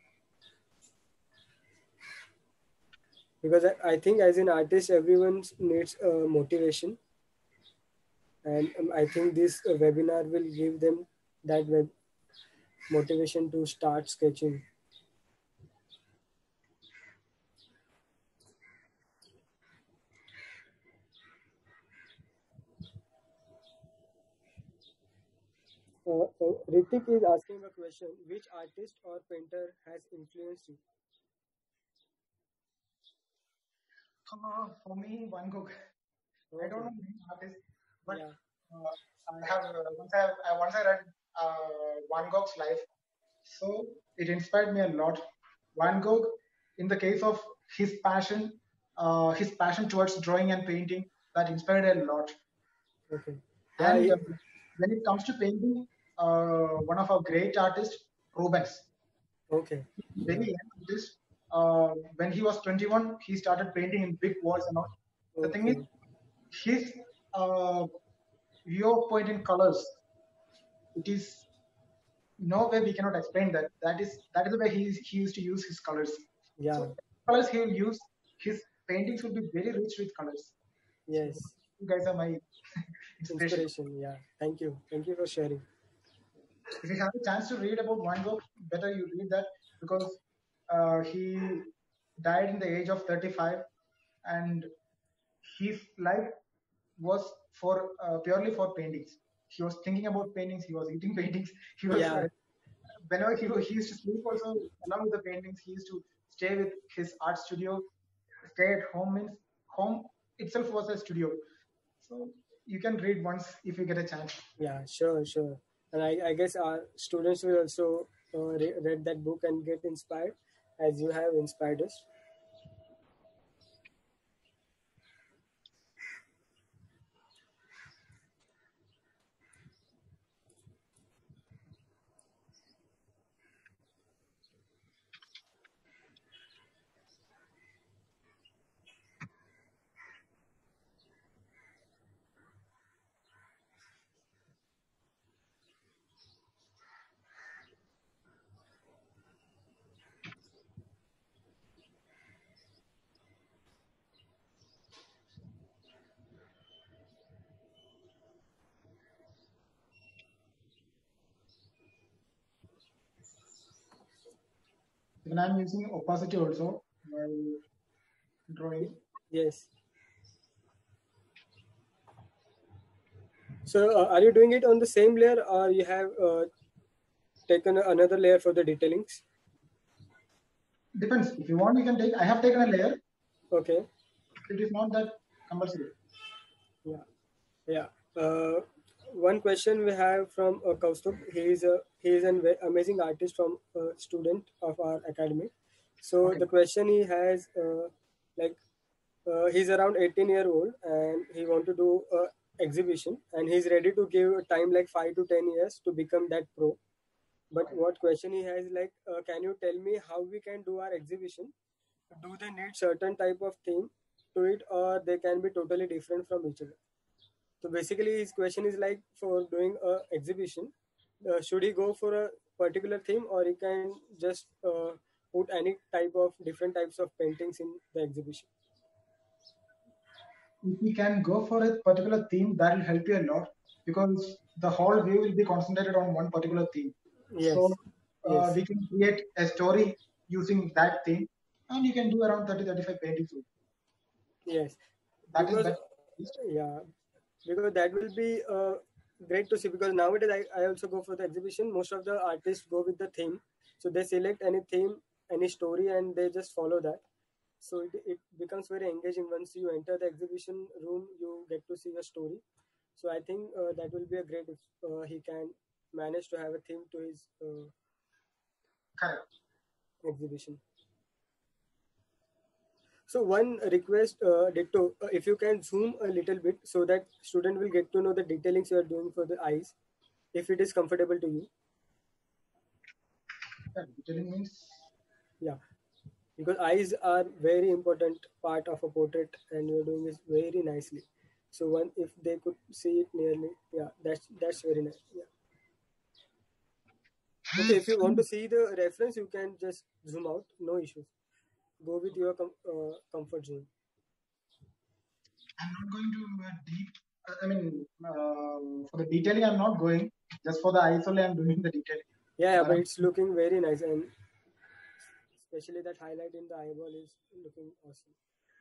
Because I, I think as an artist, everyone needs uh, motivation, and um, I think this uh, webinar will give them that web motivation to start sketching. Uh, uh, Ritik is asking a question: which artist or painter has influenced you? Uh, for me, Van Gogh. I don't know Okay. many artists, but Yeah. uh, I have uh, once I, have, I once I read uh, Van Gogh's life, so it inspired me a lot. Van Gogh, in the case of his passion, uh, his passion towards drawing and painting, that inspired a lot. Okay. Yeah. And He, uh, when it comes to painting, uh, one of our great artists, Rubens, okay. very Yeah. young artist. Uh, when he was twenty-one, he started painting in big walls and all. The thing is, Okay. his uh, viewpoint in colors, it is no way we cannot explain that. That is that is the way he, he used to use his colors. Yeah. So colors he will use, his paintings will be very rich with colors. So Yes. you guys are my inspiration. Inspiration. Yeah. Thank you. Thank you for sharing. If you have a chance to read about Van Gogh, better you read that because uh, he died in the age of thirty-five, and his life was for uh, purely for paintings. He was thinking about paintings. He was eating paintings. He was Yeah. uh, whenever he he used to sleep also along with the paintings. He used to stay with his art studio. Stay at home means home itself was a studio. So you can read once if you get a chance. Yeah. Sure. Sure. And I, I guess our students will also uh, re- read that book and get inspired, as you have inspired us. Even I'm using opacity also while drawing. Yes. So, uh, are you doing it on the same layer, or you have uh, taken another layer for the detailings? Depends. If you want, you can take. I have taken a layer. Okay. It is not that compulsory. Yeah. Yeah. Uh, one question we have from uh, Kaustubh. He is a he is an ve- amazing artist from a student of our academy. So Okay. the question he has, uh, like, uh, he's around eighteen year old and he want to do a exhibition and he's ready to give a time like five to ten years to become that pro. But Okay. what question he has like, uh, can you tell me how we can do our exhibition? Do they need certain type of theme to it, or they can be totally different from each other? So basically, his question is like, for doing a exhibition, uh, should he go for a particular theme, or he can just uh, put any type of different types of paintings in the exhibition? If we can go for a particular theme, that will help you a lot because the whole view will be concentrated on one particular theme. Yes, So uh, yes, we can create a story using that theme, and you can do around thirty, thirty-five paintings. yes. That is Because better. uh, yeah, because that will be uh, great to see. Because nowadays I, I also go for the exhibition. Most of the artists go with the theme, so they select any theme, any story, and they just follow that. So it, it becomes very engaging. Once you enter the exhibition room, you get to see a story. So I think uh, that will be a great if uh, he can manage to have a theme to his uh, Correct. exhibition. So one request, uh, Ditto, uh, if you can zoom a little bit so that student will get to know the detailings you are doing for the eyes, if it is comfortable to you. Yeah, detailing means yeah, because eyes are very important part of a portrait, and you're doing it very nicely. So one, if they could see it nearly, yeah, that's that's very nice. Yeah. Okay, if you want to see the reference, you can just zoom out. No issues. Go with your com- uh, comfort zone. I'm not going to uh, deep. uh, I mean, uh, for the detailing, I'm not going. Just for the eyes only, I'm doing the detailing. Yeah, yeah, But but I'm, it's looking very nice, and especially that highlight in the eyeball is looking awesome.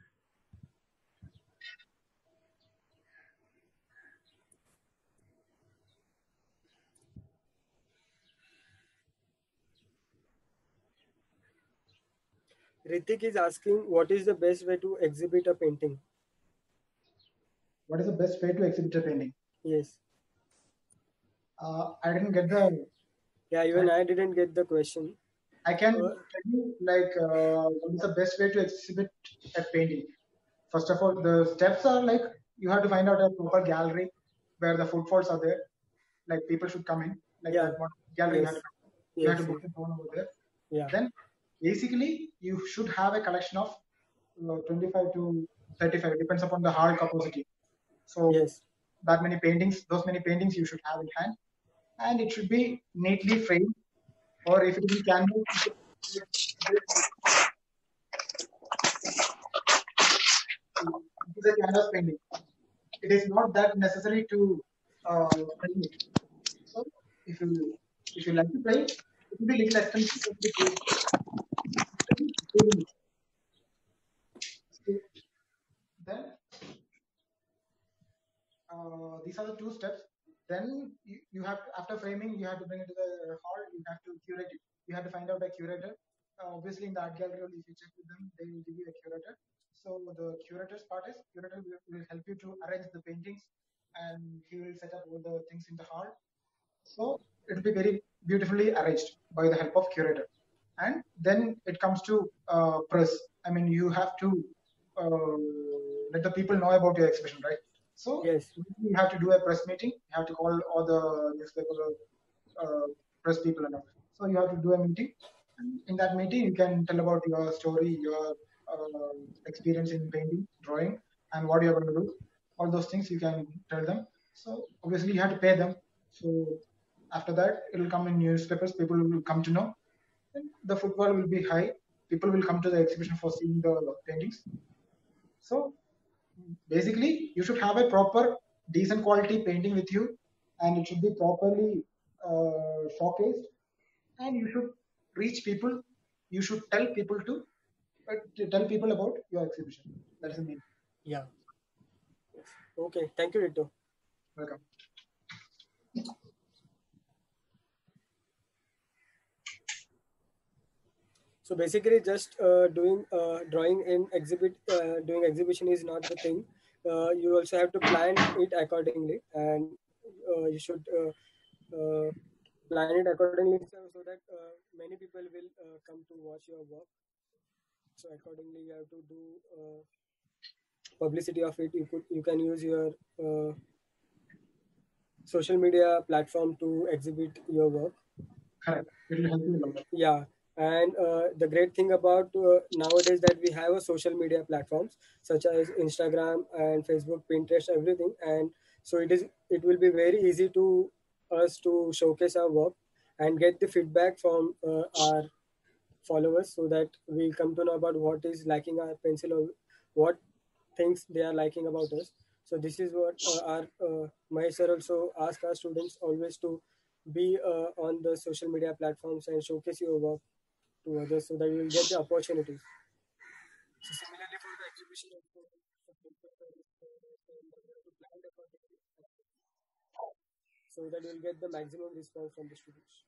Ritik is asking, what is the best way to exhibit a painting? what is the best way to exhibit a painting? Yes. Uh, I didn't get the. Yeah, even I didn't get the question. I can Uh, tell you like uh, what is the best way to exhibit a painting. First of all, the steps are like you have to find out a proper gallery where the footfalls are there. Like people should come in. Like yeah. that one gallery you have Yes. to you have to Yes. book Yes. a phone over there. Yeah. Then basically you should have a collection of uh, twenty-five to thirty-five, depends upon the hard capacity. So Yes. that many paintings, those many paintings you should have in hand, and it should be neatly framed. Or if it is in canvas, it is a canvas painting. It is not that necessary to uh, frame it. So if you if you like to play, it will be little expensive. But it will be so then uh, these are the two steps. Then you, you have to, after framing, you have to bring it to the hall. You have to curate it. You have to find out a curator. Uh, obviously, in the art gallery, if you check with them, they will give you a curator. So the curator's part is curator will, will help you to arrange the paintings, and he will set up all the things in the hall. So it will be very beautifully arranged by the help of curator. And then it comes to uh, press. I mean, you have to uh, let the people know about your exhibition, right? So Yes. you have to do a press meeting. You have to call all the newspaper uh, press people and all. So you have to do a meeting. And in that meeting, you can tell about your story, your uh, experience in painting, drawing, and what you're going to do. All those things you can tell them. So obviously, you have to pay them. So after that, it will come in newspapers. People will come to know. And the footfall will be high. People will come to the exhibition for seeing the paintings. So basically, you should have a proper, decent quality painting with you, and it should be properly uh, showcased. And you should reach people. You should tell people to, uh, to tell people about your exhibition. That is the main. Yeah. Yes. Okay. Thank you, Rito. Welcome. So basically, just uh, doing uh, drawing in exhibit, uh, doing exhibition is not the thing. Uh, you also have to plan it accordingly, and uh, you should uh, uh, plan it accordingly so, so that uh, many people will uh, come to watch your work. So accordingly, you have to do uh, publicity of it. You could you can use your uh, social media platform to exhibit your work. Correct. It will help you a lot. Yeah, and uh, the great thing about uh, nowadays that we have a social media platforms such as Instagram and Facebook, Pinterest, everything, and so it is it will be very easy to us to showcase our work and get the feedback from uh, our followers so that we come to know about what is lacking our pencil or what things they are liking about us. So this is what uh, our uh, Mahesh sir also ask our students always to be uh, on the social media platforms and showcase your work to others so that you will get the opportunities. So similarly for the exhibition also, so that you will get the maximum response from the students.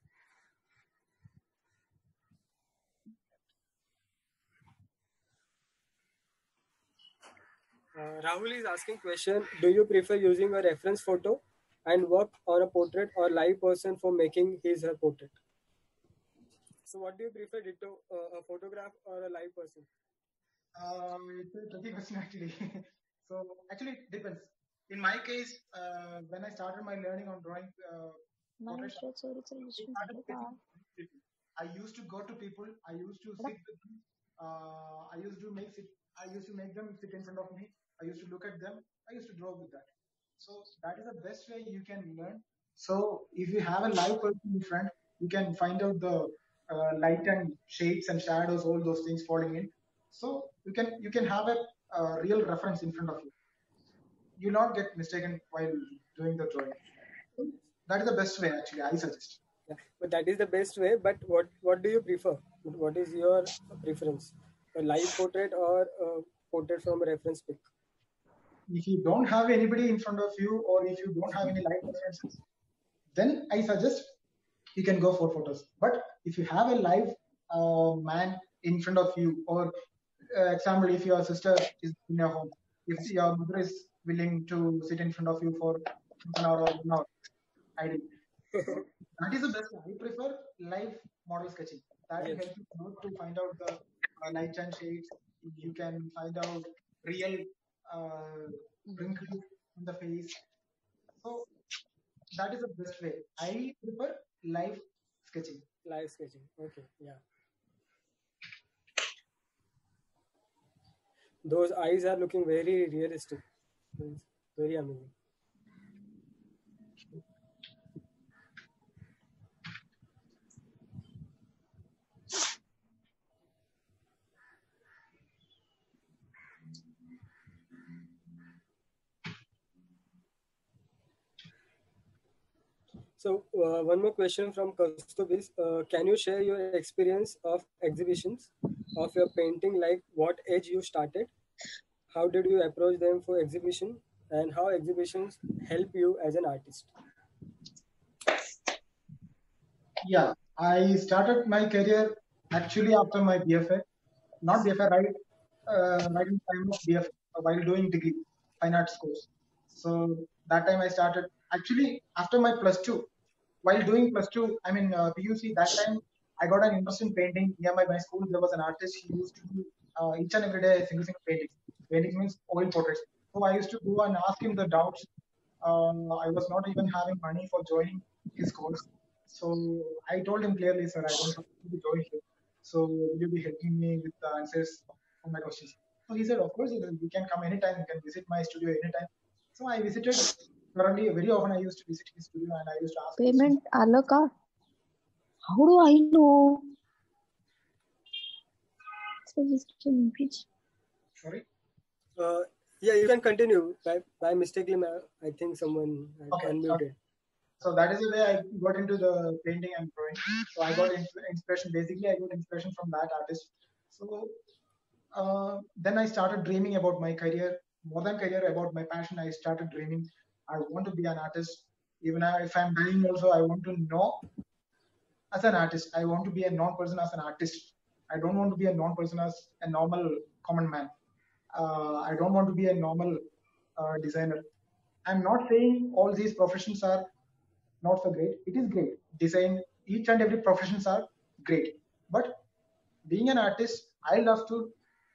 Uh, Rahul is asking question: do you prefer using a reference photo and work on a portrait or live person for making his her portrait? So what do you prefer, Ditto, uh, a photograph or a live person? Um, it's a tricky question actually. So actually, it depends. In my case, uh, when I started my learning on drawing uh, My portraits, short story I solution started to facing that. people. I used to go to people. I used to sit with them. Uh, I used to make sit. I used to make them sit in front of me. I used to look at them. I used to draw with that. So that is the best way you can learn. So if you have a live person in front, you can find out the uh, light and shades and shadows, all those things falling in. So you can you can have a uh, real reference in front of you. You'll not get mistaken while doing the drawing. So that is the best way, actually. I suggest. Yeah, but that is the best way. But what what do you prefer? What is your preference? A live portrait or a portrait from a reference pic? If you don't have anybody in front of you, or if you don't have any live references, then I suggest you can go for photos. But if you have a live uh, man in front of you, or uh, example, if your sister is in your home, if your mother is willing to sit in front of you for an hour or one hour, ideal. So that is the best. I prefer live model sketching. That Yes. helps you not to find out the uh, light and shades. You can find out real uh, wrinkles in the face. So that is the best way. I prefer live sketching. Live sketching. Okay. Yeah. Those eyes are looking very realistic. It's very amazing. So uh, one more question from Kaustubh is, uh, can you share your experience of exhibitions of your painting? Like what age you started? How did you approach them for exhibition? And how exhibitions help you as an artist? Yeah, I started my career actually after my B F A, not B F A, right? Uh, right in time of B F A while doing degree, fine arts course. So that time I started actually after my plus two. While doing plus two, I mean uh, P U C, that time I got an interest in painting. Near my, my school, there was an artist. He used to do uh, each and every day single single paintings. Painting means oil portraits. So I used to go and ask him the doubts. Um, I was not even having money for joining his course. So I told him clearly, sir, I don't have to join here. So will you be helping me with the answers for my questions? So he said, of course, you can come anytime. You can visit my studio anytime. So I visited currently very often. I used to visit his studio and I used to ask Payment आलं का? How do I know? Sorry. Uh, yeah, you can continue. By, by mistakenly, I think someone had Okay, unmuted. okay. So that is the way I got into the painting and drawing. So I got inspiration. Basically, I got inspiration from that artist. So uh, then I started dreaming about my career, more than career, about my passion. I started dreaming. I want to be an artist. Even if I'm dying, also I want to know as an artist. I want to be a non-person as an artist. I don't want to be a non-person as a normal common man. Uh, I don't want to be a normal uh, designer. I'm not saying all these professions are not so great. It is great. Design, each and every professions are great. But being an artist, I love to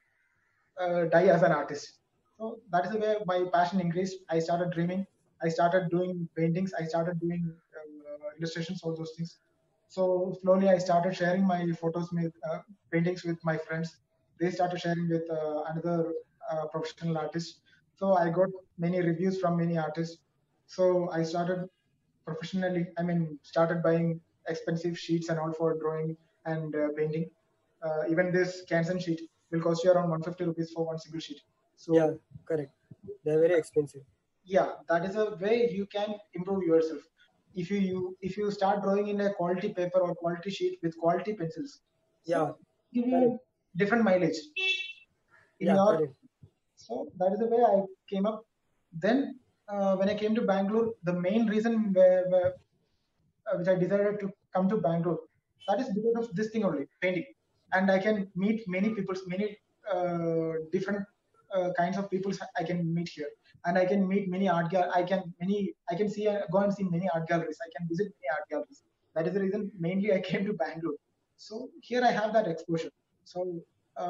uh, die as an artist. So that is the way my passion increased. I started dreaming. I started doing paintings. I started doing uh, illustrations, all those things. So slowly I started sharing my photos with uh, paintings with my friends. They started sharing with uh, another uh, professional artist. So I got many reviews from many artists. So I started professionally, I mean, started buying expensive sheets and all for drawing and uh, painting. Uh, even this Canson sheet will cost you around one hundred fifty rupees for one single sheet. So yeah, correct. They're very expensive. Yeah, that is a way you can improve yourself. If you, you if you start drawing in a quality paper or quality sheet with quality pencils, Yeah, so give you a different mileage in yeah, your. correct. So that is the way I came up. Then uh, when I came to Bangalore, the main reason where, where uh, which I decided to come to Bangalore, that is because of this thing only, painting. And I can meet many people, many uh, different uh, kinds of people I can meet here, and I can meet many art gal. I can many I can see uh, go and see many art galleries. I can visit many art galleries. That is the reason mainly I came to Bangalore. So here I have that exposure. So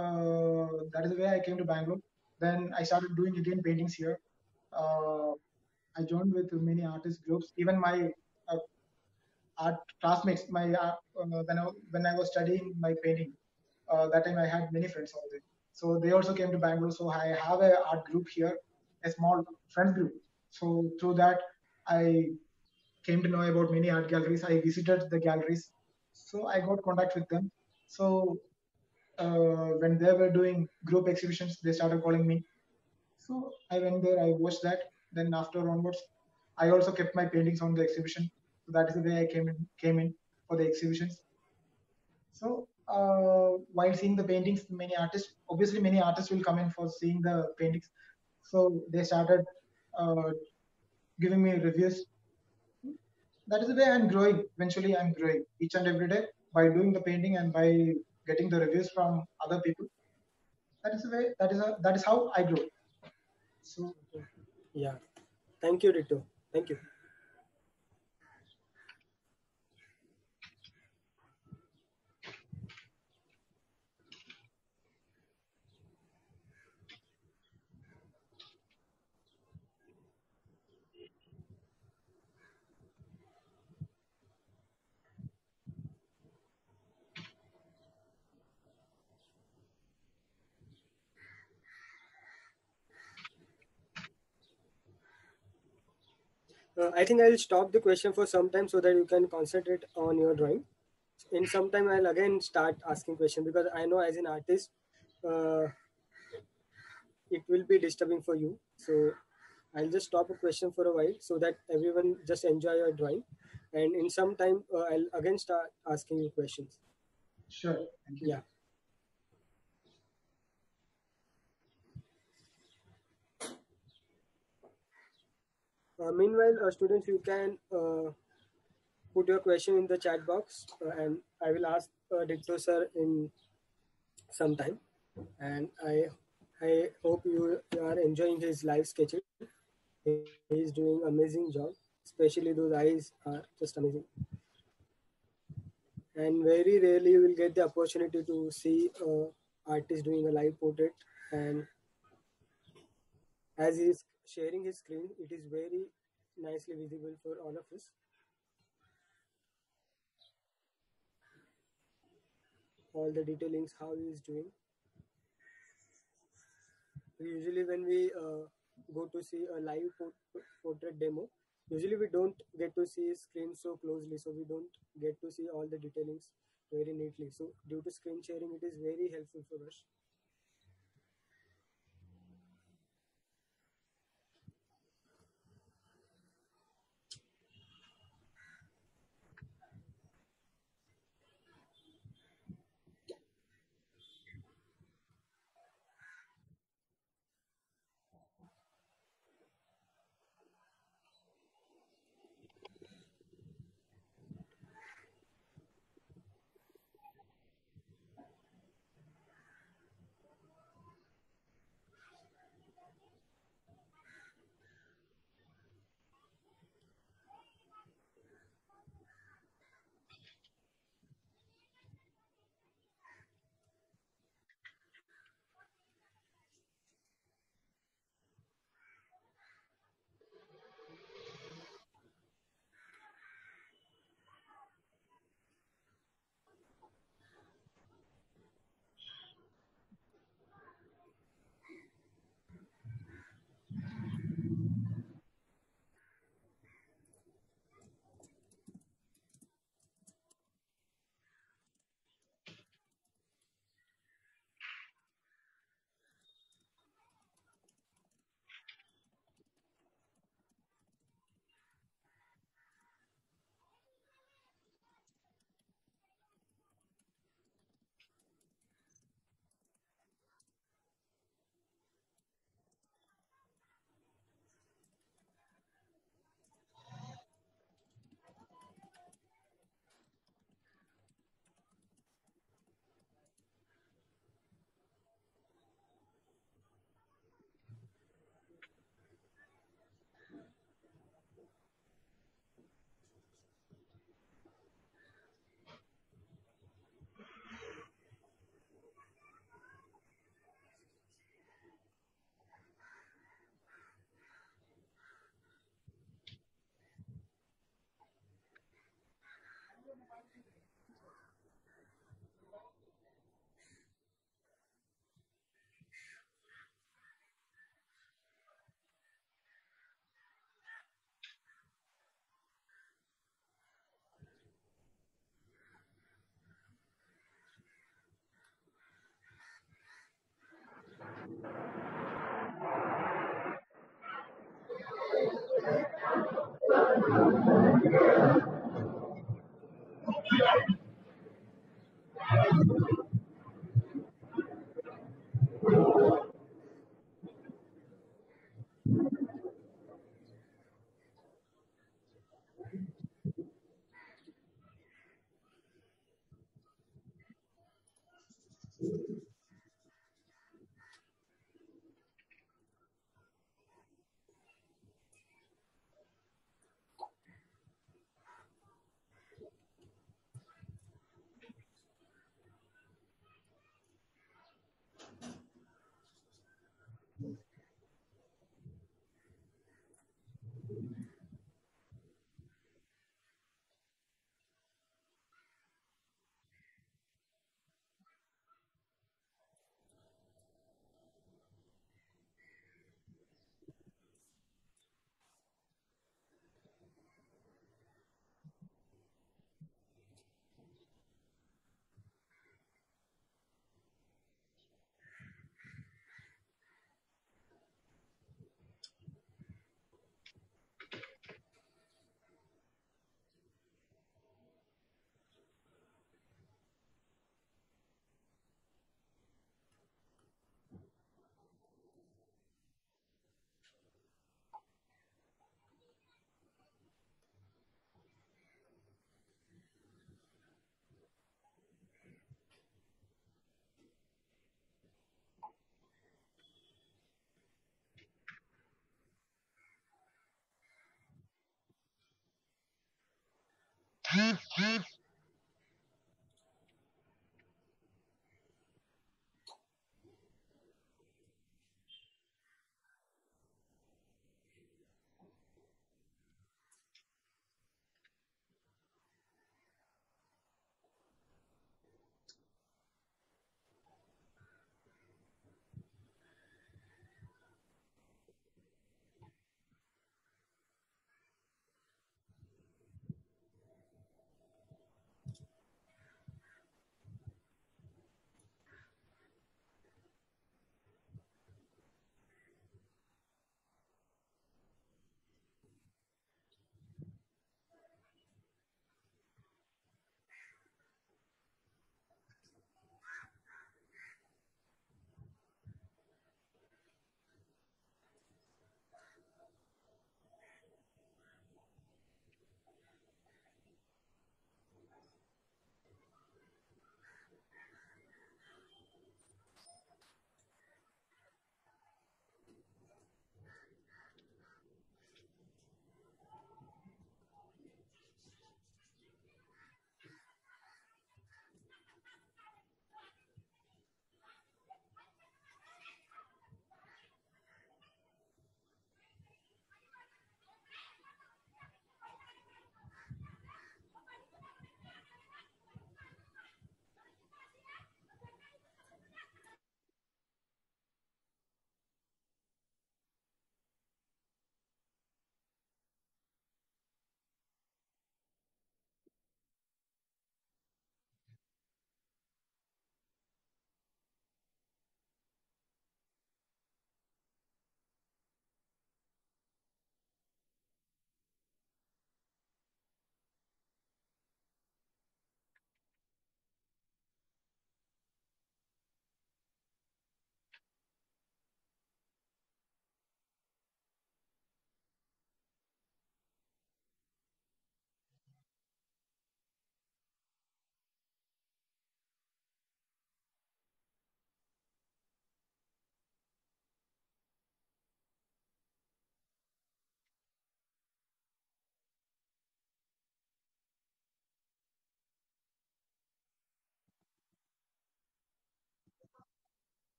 uh, that is the way I came to Bangalore. Then I started doing again paintings here. Uh, I joined with many artist groups. Even my uh, art classmates. My uh, uh, when I, when I was studying my painting, uh, that time I had many friends over there. So they also came to Bangalore. So I have a art group here, a small friend group. So through that, I came to know about many art galleries. I visited the galleries, so I got contact with them. So uh, when they were doing group exhibitions, they started calling me. So I went there, I watched that. Then after onwards, I also kept my paintings on the exhibition. So that is the way I came in, came in for the exhibitions. So uh, while seeing the paintings, many artists, obviously many artists will come in for seeing the paintings. So they started uh, giving me reviews. That is the way I'm growing. Eventually, I'm growing each and every day by doing the painting and by getting the reviews from other people. That is the way. That is a, that is how I grow. So Yeah. Thank you, Ditto. Thank you. Uh, I think I'll stop the question for some time so that you can concentrate on your drawing. In some time, I'll again start asking questions because I know as an artist, uh, it will be disturbing for you. So I'll just stop a question for a while so that everyone just enjoy your drawing. And in some time, uh, I'll again start asking you questions. sure, thank you. Yeah. Uh, meanwhile, uh, students, you can uh, put your question in the chat box, uh, and I will ask uh, Ditto sir in some time. And I, I hope you, you are enjoying his live sketching. He is doing amazing job. Especially those eyes are just amazing. And very rarely you will get the opportunity to see a artist doing a live portrait. And as he is sharing his screen, it is very nicely visible for all of us. All the detailings, how he is doing. Usually when we uh, go to see a live port- portrait demo, usually we don't get to see his screen so closely, so we don't get to see all the detailings very neatly. So due to screen sharing, it is very helpful for us.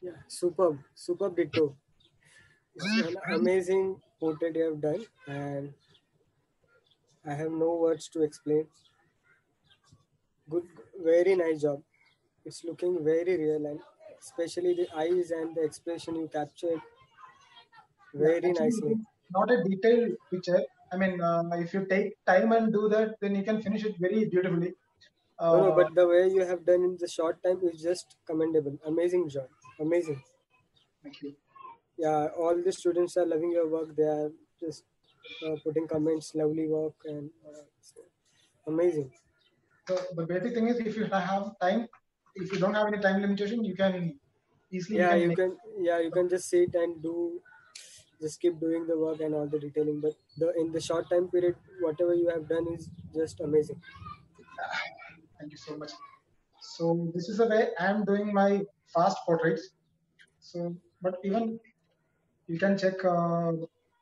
Yeah, superb, superb Ditto. It's an amazing portrait you have done, and I have no words to explain. Good, very nice job. It's looking very real, and especially the eyes and the expression you captured Yeah, very actually, nicely. it's not a detailed picture. I mean, uh, if you take time and do that, then you can finish it very beautifully. No, no, Uh, but the way you have done in the short time is just commendable. Amazing job. Amazing. Thank you. Yeah, all the students are loving your work. They are just uh, putting comments, lovely work, and uh, so amazing. So the basic thing is, if you have time, if you don't have any time limitation, you can easily you Yeah, can you make. can. Yeah, you can just sit and do, just keep doing the work and all the detailing. But the in the short time period, whatever you have done is just amazing. Thank you so much. So this is the way I am doing my fast portraits. So, but even you can check. Uh,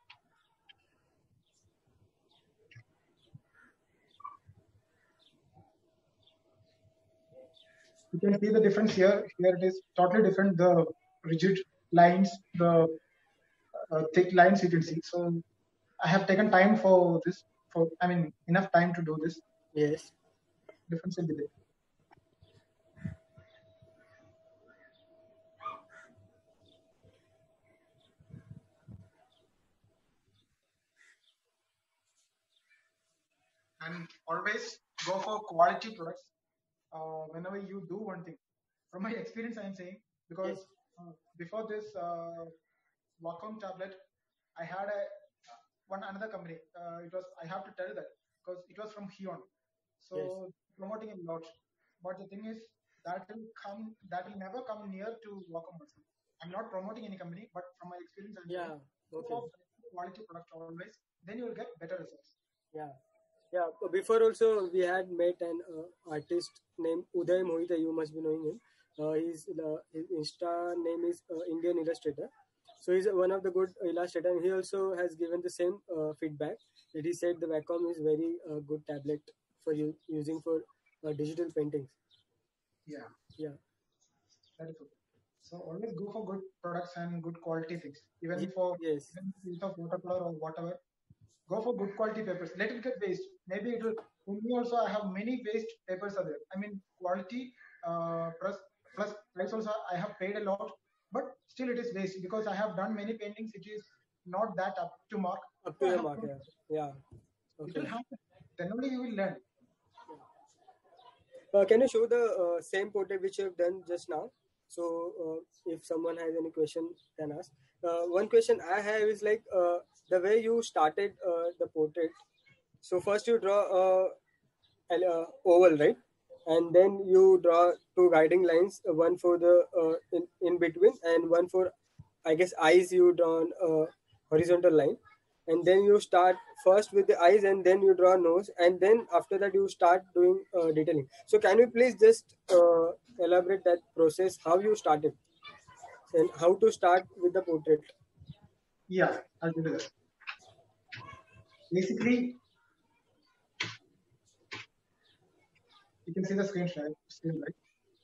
you can see the difference here. Here it is totally different. The rigid lines, the uh, thick lines you can see. So I have taken time for this. For I mean, enough time to do this. Yes. Difference will be there. And always go for quality products uh, whenever you do one thing. From my experience, I am saying Yes. because uh, before this uh, Wacom tablet, I had a one another company. Uh, it was I have to tell that because it was from Hion, Yes. so promoting a lot. But the thing is that will come that will never come near to Wacom also. I'm not promoting any company, but from my experience, I'm saying Yeah. go Okay. for better quality product always. Then you will get better results. Yeah. Yeah. Before also we had met an uh, artist named Uday Mohita. You must be knowing him. Uh, he's uh, his Insta name is uh, Indian Illustrator. So he's one of the good illustrator, and he also has given the same uh, feedback that he said the Wacom is very uh, good tablet for you using for uh, digital paintings. Yeah, Yeah. that is okay. So always go for good products and good quality things. Even Ye- for Yes. even use of watercolor or whatever, go for good quality papers. Let it get waste. Maybe it will. For me also, I have many waste papers are there. I mean, quality uh, plus plus price also I have paid a lot, but still it is waste because I have done many paintings. It is not that up to mark. Up So to I your have mark. thrown Yeah. it. Yeah. It will Okay. happen. Then only you will learn. Uh, can you show the uh, same portrait which you have done just now? So, uh, if someone has any question, can ask. Uh, one question I have is like uh, the way you started uh, the portrait. So first you draw a, an uh, oval, right? And then you draw two guiding lines, uh, one for the uh, in in between, and one for, I guess, eyes. You draw a horizontal line, and then you start first with the eyes, and then you draw nose, and then after that you start doing uh, detailing. So can you please just uh, elaborate that process, how you started and how to start with the portrait? Yeah, I'll do that. Basically, you can see the screen share, screen right.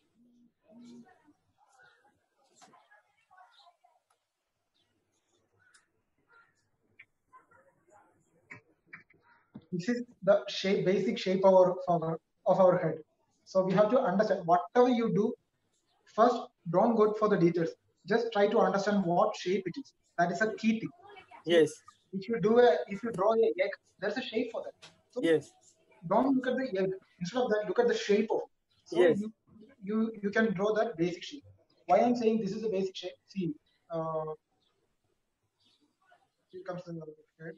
This is the shape, basic shape of our, of our of our head. So we have to understand whatever you do. First, don't go for the details. Just try to understand what shape it is. That is a key thing. See, Yes. if you do a, if you draw a egg, there's a shape for that. So Yes. don't look at the egg. Instead of that, look at the shape of it. So Yes. you you you can draw that basic shape. Why I'm saying this is the basic shape? See, uh, here comes the head.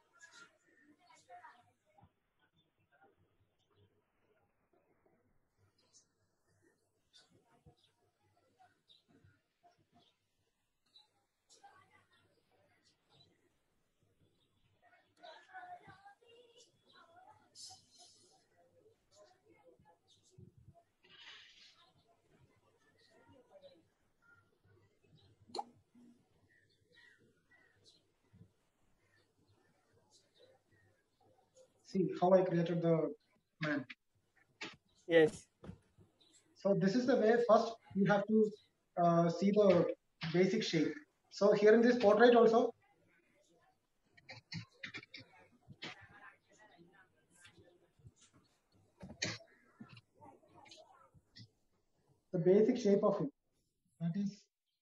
See how I created the man. Yes. So this is the way. First, you have to uh, see the basic shape. So here in this portrait also, the basic shape of it, that is,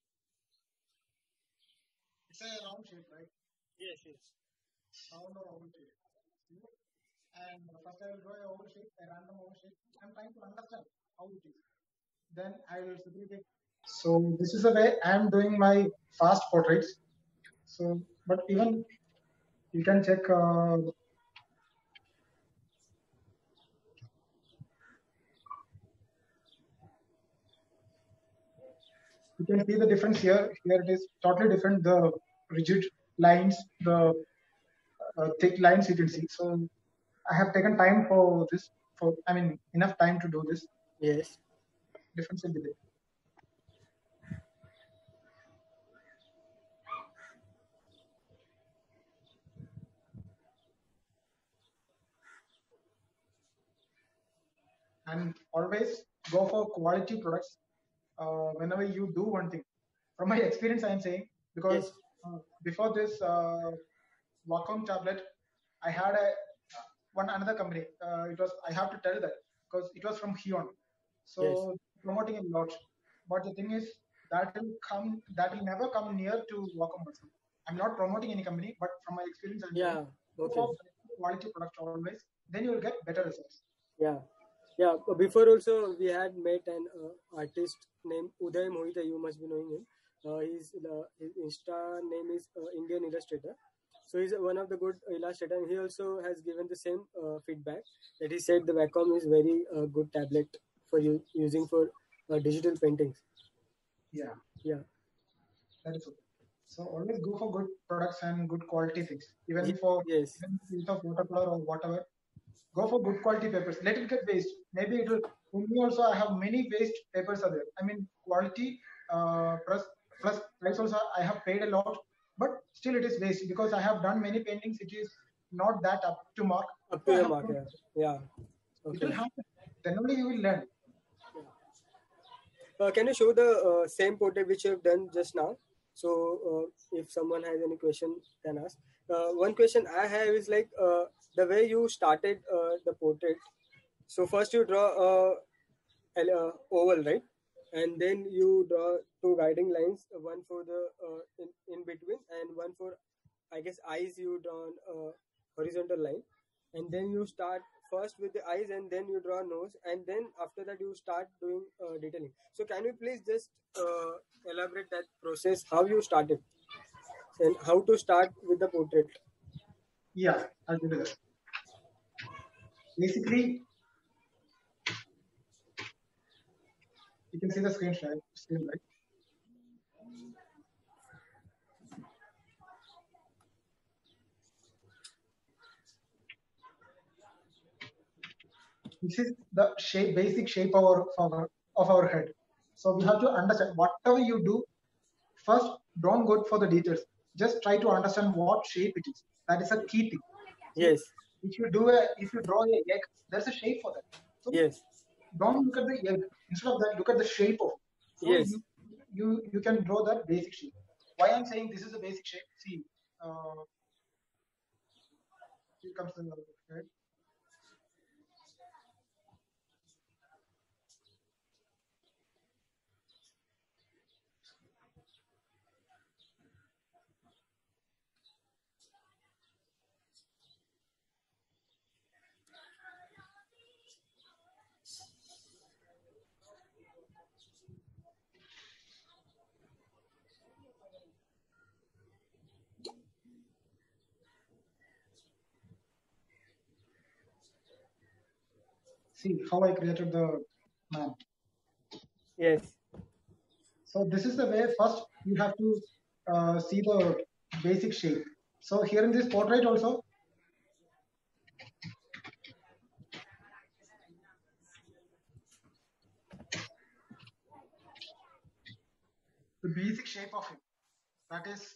it's a round shape, right? Yes, yes. Round or oval shape. See? And first I will draw a oval shape, a random oval shape. I'm trying to understand how it is. Then I will segregate. So this is the way I am doing my fast portraits. So, but even you can check. Uh, you can see the difference here. Here it is totally different. The rigid lines, the uh, thick lines you can see. So I have taken time for this. For I mean, enough time to do this. Yes. Difference will be there. And always go for quality products uh, whenever you do one thing. From my experience, I am saying because Yes. uh, before this uh, Wacom tablet, I had a one another company. Uh, it was I have to tell that because it was from Huion, so Yes. promoting a lot. But the thing is that will come that will never come near to Wacom also. I'm not promoting any company, but from my experience, I'm saying Yeah. go Okay. for quality product always. Then you will get better results. Yeah. Yeah. uh, Before also we had met an uh, artist named Uday Mohita. You must be knowing him. Uh, he's uh, his Insta name is uh, Indian Illustrator. So he's one of the good illustrator, and he also has given the same uh, feedback that he said the Wacom is very uh, good tablet for you using for uh, digital paintings. Yeah, Yeah. that is okay. So always go for good products and good quality things. Even Ye- for Yes. even use of watercolor or whatever, go for good quality papers. Let it get waste. Maybe it will. For me also, I have many waste papers are there. I mean, quality uh, plus plus price also I have paid a lot, but still it is waste because I have done many paintings. It is not that up to mark. Up So to I your have. mark. Yeah. Yeah. It will Okay. happen. Then only you will learn. Uh, can you show the uh, same portrait which you have done just now? So, uh, if someone has any question, can ask. Uh, one question I have is like uh, the way you started uh, the portrait. So first you draw a, a uh, oval, right? And then you draw two guiding lines, uh, one for the uh, in, in between and one for, I guess, eyes. You draw a horizontal line, and then you start first with the eyes, and then you draw nose, and then after that you start doing uh, detailing. So can you please just uh, elaborate that process, how you started and how to start with the portrait? Yeah, I'll do that. Basically, you can see the screen, right? Screen, right? This is the shape, basic shape of our, of our of our head. So we have to understand whatever you do. First, don't go for the details. Just try to understand what shape it is. That is a key thing. See, Yes. if you do a, if you draw a egg, there's a shape for that. So Yes. don't look at the egg. Instead of that, look at the shape of it. So Yes. you you you can draw that basic shape. Why I'm saying this is a basic shape? See, uh, here comes the head. See how I created the man. Yes. So this is the way first you have to uh, see the basic shape. So here in this portrait also, the basic shape of it, that is,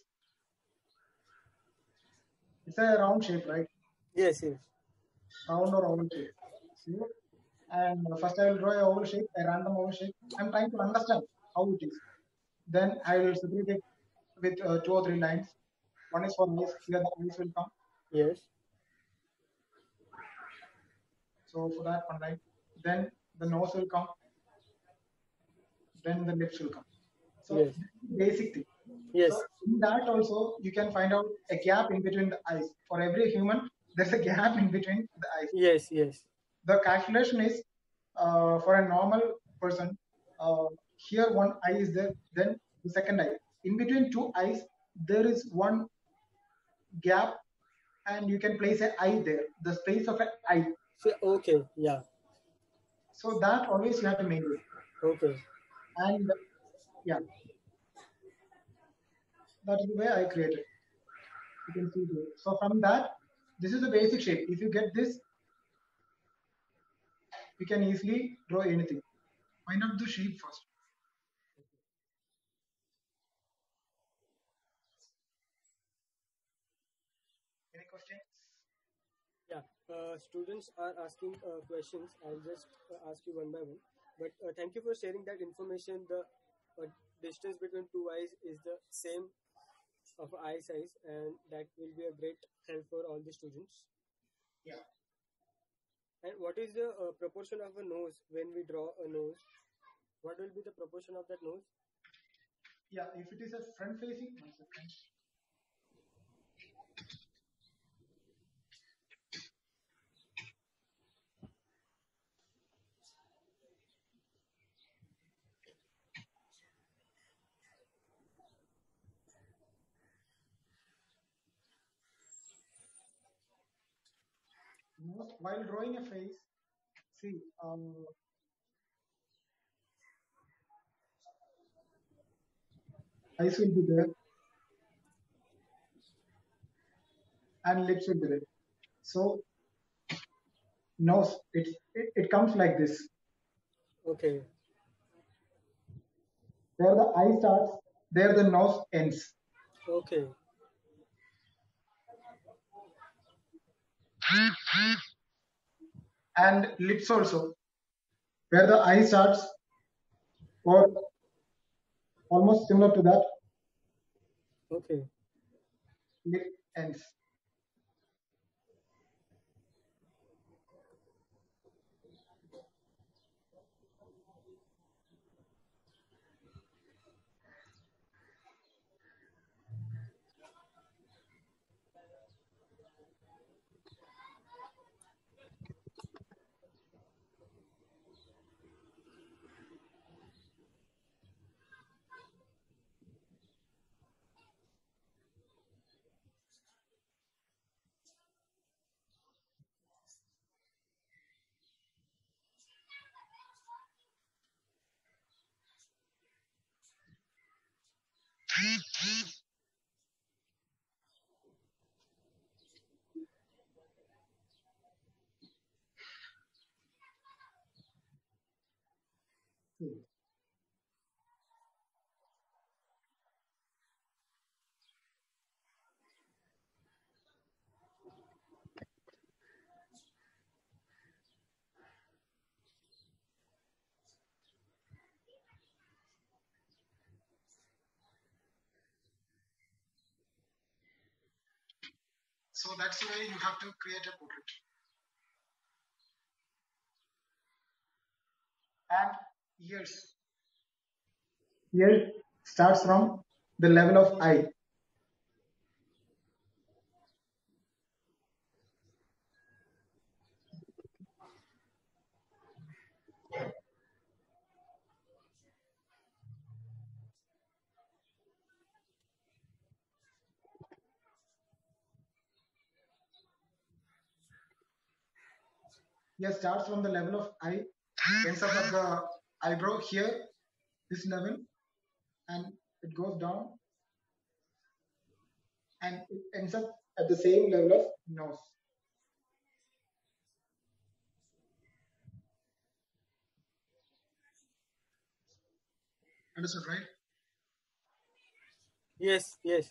it's a round shape, right? Yes. Yes. Round or oval shape. See? And first I will draw a oval shape, a random oval shape. I'm trying to understand how it is. Then I will separate it with uh, two or three lines. One is for eyes. Here the eyes will come. Yes. So for that one line. Then the nose will come. Then the lips will come. So Yes. basic thing. Yes. So in that also you can find out a gap in between the eyes. For every human, there's a gap in between the eyes. Yes. Yes. The calculation is uh, for a normal person. Uh, here one eye is there, then the second eye. In between two eyes, there is one gap, and you can place an eye there. The space of an eye. So, okay. Yeah. So that always you have to maintain. Okay. And yeah, that is the way I created. You can see here. So from that, this is the basic shape. If you get this, you can easily draw anything. Find out the shape first. Any questions? Yeah. Uh, students are asking uh, questions. I'll just uh, ask you one by one. But uh, thank you for sharing that information. The uh, distance between two eyes is the same of eye size, and that will be a great help for all the students. Yeah. And what is the uh, proportion of a nose when we draw a nose? What will be the proportion of that nose? Yeah, if it is a front facing, one second. Nose, while drawing a face, see, um, eyes will be there, and lips will be there. So nose, it, it it comes like this. Okay. Where the eye starts, there the nose ends. Okay. And lips also, where the eye starts, or almost similar to that, Okay. lip ends. So that's the way you have to create a portrait. And ears. Ear starts from the level of eye. Ear starts from the level of eye, ends up at the eyebrow here, this level, and it goes down, and it ends up at the same level of nose. Understood, right? Yes. Yes.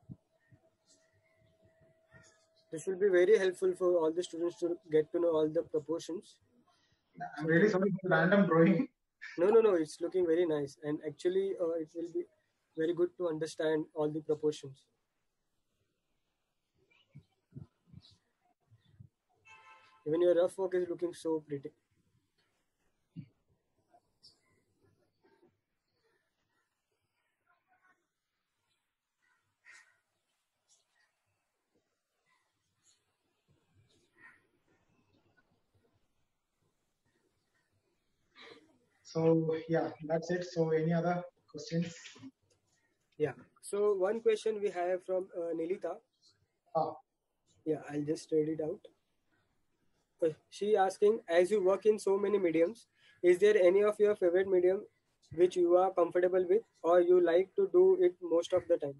This will be very helpful for all the students to get to know all the proportions. I'm really sorry for the random drawing. No, no, no. It's looking very nice, and actually, uh, it will be very good to understand all the proportions. Even your rough work is looking so pretty. So yeah, that's it. So any other questions? Yeah. So one question we have from uh, Nilita. Ah, Yeah, I'll just read it out. Uh, she asking, as you work in so many mediums, is there any of your favorite medium which you are comfortable with, or you like to do it most of the time?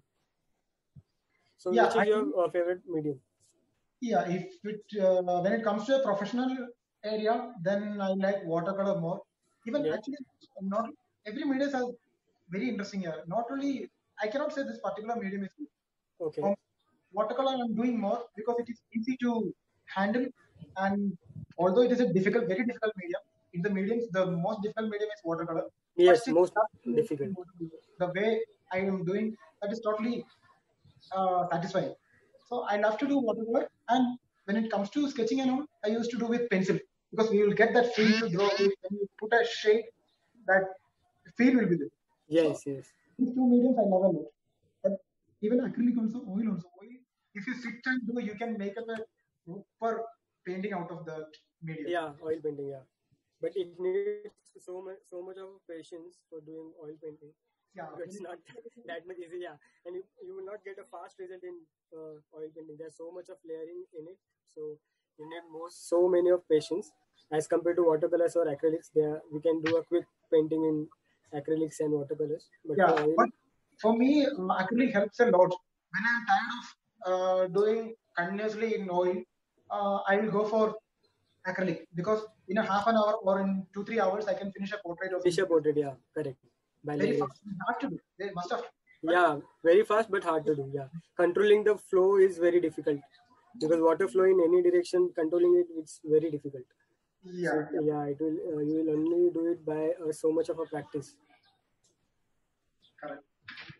So, yeah, which I is your think, uh, favorite medium? yeah. If it uh, when it comes to a professional area, then I like watercolor more. Even Yeah. actually, not every medium has very interesting here. Not only I cannot say this particular medium is good. Okay. Um, watercolor I'm doing more because it is easy to handle, and although it is a difficult, very difficult medium, in the mediums the most difficult medium is watercolor. But Yes, still, most I love to do difficult. watercolor. The way I am doing that is totally uh, satisfying. So I love to do watercolor, and when it comes to sketching and all, I used to do with pencil because we will get that feel to draw with when you put a shade, that feel will be there. So Yes, yes. these two mediums I love a lot. But even acrylic also, oil also. Oil, if you sit and do, you can make up a proper painting out of that medium. Yeah, oil painting, yeah. But it needs so much so much of patience for doing oil painting. Yeah. It's not that much easy, yeah. And you, you will not get a fast result in uh, oil painting. There's so much of layering in it. So you need most so many of patience as compared to watercolors or acrylics. There we can do a quick painting in acrylics and watercolors. But Yeah, for oil, but for me, um, acrylic helps a lot. When I'm tired of uh, doing continuously in oil, uh, I will go for acrylic because in a half an hour or in two three hours I can finish a portrait of finish a somebody. portrait, yeah, correct. By Very layering. fast. It's hard to do. They must have. But Yeah, very fast but hard to do. Yeah, controlling the flow is very difficult because water flow in any direction, controlling it, it's very difficult. yeah, So yeah, yeah, it will. Uh, you will only do it by uh, so much of a practice. correct.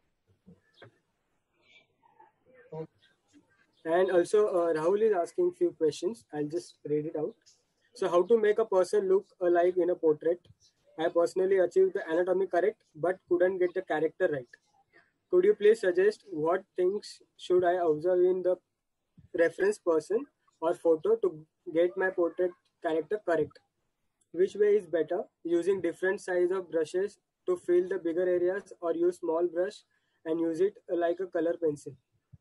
And also, uh, Rahul is asking few questions. I'll just read it out. So, how to make a person look alike in a portrait? I personally achieved the anatomy correct, but couldn't get the character right. Could you please suggest what things should I observe in the reference person or photo to get my portrait character correct? Which way is better? Using different size of brushes to fill the bigger areas, or use small brush and use it like a color pencil?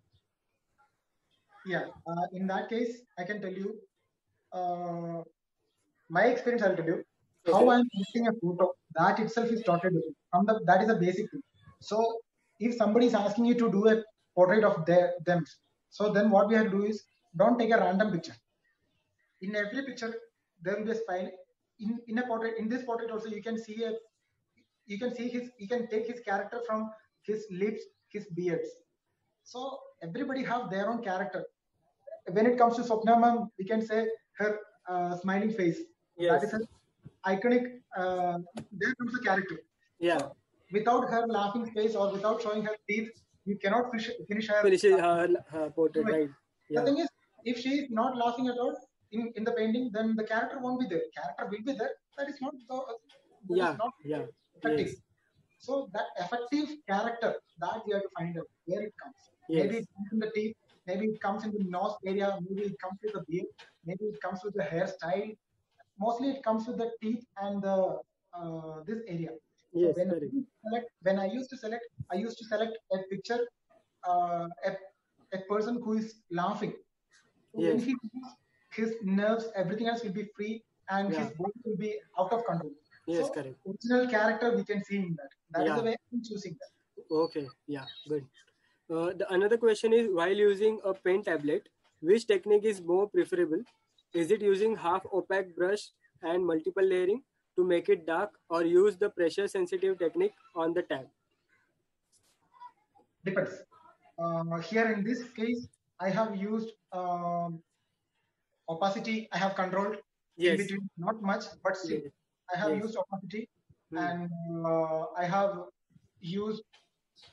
Yeah. Uh, in that case, I can tell you uh, my experience. I'll tell you how Okay. I'm taking a photo. That itself is totally different. From the that is a basic thing. So if somebody is asking you to do a portrait of their, them, so then what we have to do is don't take a random picture. In every picture there will be a spine. In in a portrait, in this portrait also you can see a you can see his you can take his character from his lips, his beards. So everybody have their own character. When it comes to Swapna ma'am, we can say her uh, smiling face, that is Yes. an iconic, uh, there comes the character. So Yeah. without her laughing face or without showing her teeth, you cannot finish, finish her Finishes uh, her, her portrait, image. right? The Yeah. thing is, if she is not laughing at all in, in the painting, then the character won't be there. Character will be there. That is not the, that is Yeah. not Yeah. effective. Yes. So that effective character, that we have to find out where it comes. Maybe Yes. it comes in the teeth, maybe it comes in the nose area, maybe it comes with the beard, maybe it comes with the hairstyle. Mostly it comes with the teeth and the uh, this area. So Yes. when I Correct. used to select, when I used to select, I used to select a picture, uh, a, a person who is laughing. So when Yes. he moves, his nerves, everything else will be free, and his Yeah. body will be out of control. Yes. So Correct. original character we can see in that. That is the Yeah. way I'm choosing that. Okay. Yeah. Good. Uh, the another question is, while using a pen tablet, which technique is more preferable? Is it using half opaque brush and multiple layering to make it dark, or use the pressure sensitive technique on the tab? Depends. Uh, here in this case, I have used um, opacity. I have controlled in Yes. between, not much, but still, Yes. I have Yes. used opacity, Hmm. and uh, I have used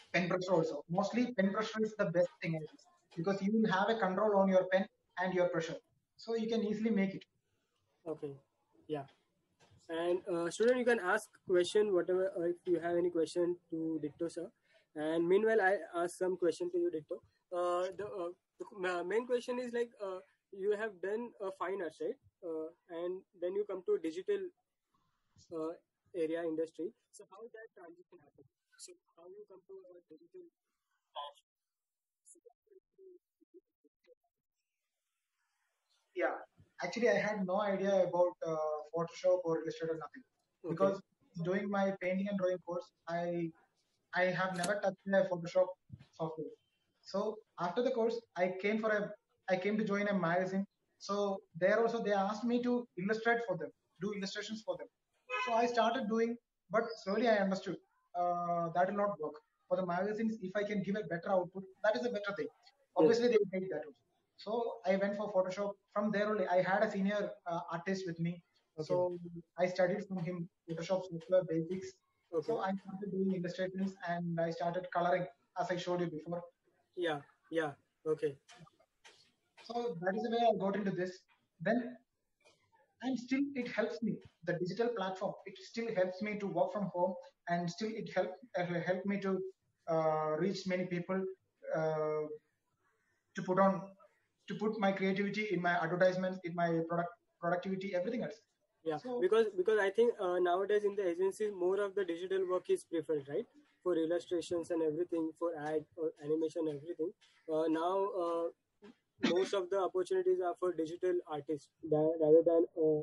pen brusher also. Mostly pen brusher is the best thing, I guess, because you will have a control on your pen and your pressure, so you can easily make it. Okay. Yeah. And uh, student, you can ask question whatever uh, if you have any question to Ditto sir. And meanwhile, I ask some question to you, Ditto. Uh, the, uh, the ma- main question is like uh, you have done a fine arts, right? Uh, and then you come to digital uh, area industry. So how that transition happened? So how you come to a digital? Yeah, actually, I had no idea about uh, Photoshop or Illustrator, nothing, Okay. because doing my painting and drawing course, I I have never touched a Photoshop software. So after the course, I came for a I came to join a magazine. So there also they asked me to illustrate for them, do illustrations for them. So I started doing, but slowly I understood uh, that will not work for the magazines. If I can give a better output, that is a better thing. Yes. Obviously, they will take that also. So I went for Photoshop. From there only, I had a senior uh, artist with me. Okay. So I studied from him Photoshop software basics. Okay. So I started doing illustrations and I started coloring, as I showed you before. Yeah. Yeah. Okay. So that is the way I got into this. Then, and still it helps me. The digital platform, it still helps me to work from home, and still it help uh, help me to uh, reach many people, uh, to put on to put my creativity in my advertisements, in my product productivity, everything else. Yeah, So because because I think uh, nowadays in the agencies more of the digital work is preferred, right? For illustrations and everything, for ad or animation, everything. Uh, now uh, most of the opportunities are for digital artists tha- rather than uh,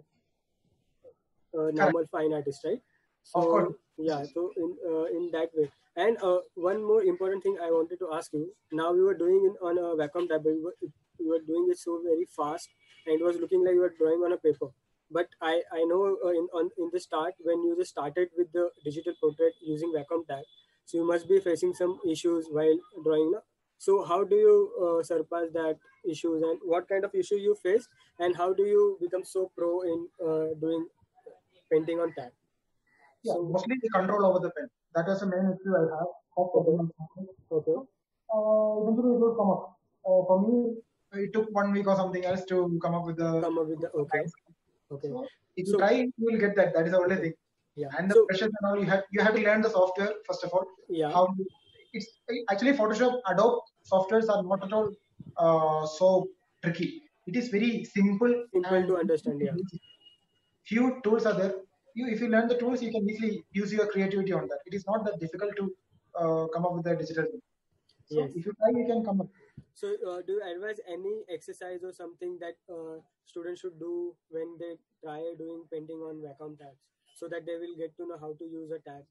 uh, correct, normal fine artist, right? of course. So yeah, so in uh, in that way. And uh, one more important thing I wanted to ask you. Now you were doing it on a Wacom tablet. You were, you were doing it so very fast, and it was looking like you were drawing on a paper. But I I know uh, in on in the start when you just started with the digital portrait using Wacom tab, so you must be facing some issues while drawing. No? So how do you uh, surpass that issues, and what kind of issue you face, and how do you become so pro in uh, doing painting on tab? Yeah, So mostly the control over the pen. That was the main issue I have. Of okay, setting up something. okay, So uh, eventually it would come up. Uh, for me, it took one week or something else to come up with the come up with the okay, lines. okay. So if you So try, you will get that. That is the only okay, thing. yeah. And the So pressures and all, you have you have to learn the software first of all. yeah, How you- it's actually Photoshop, Adobe softwares are not at all uh, so tricky. It is very simple simple and to understand. Yeah. few tools are there. You, if you learn the tools, you can easily use your creativity on that. It is not that difficult to uh, come up with a digital thing. So Yes. if you try, you can come up. So uh, do you advise any exercise or something that uh, students should do when they try doing painting on Wacom tabs, so that they will get to know how to use a tab?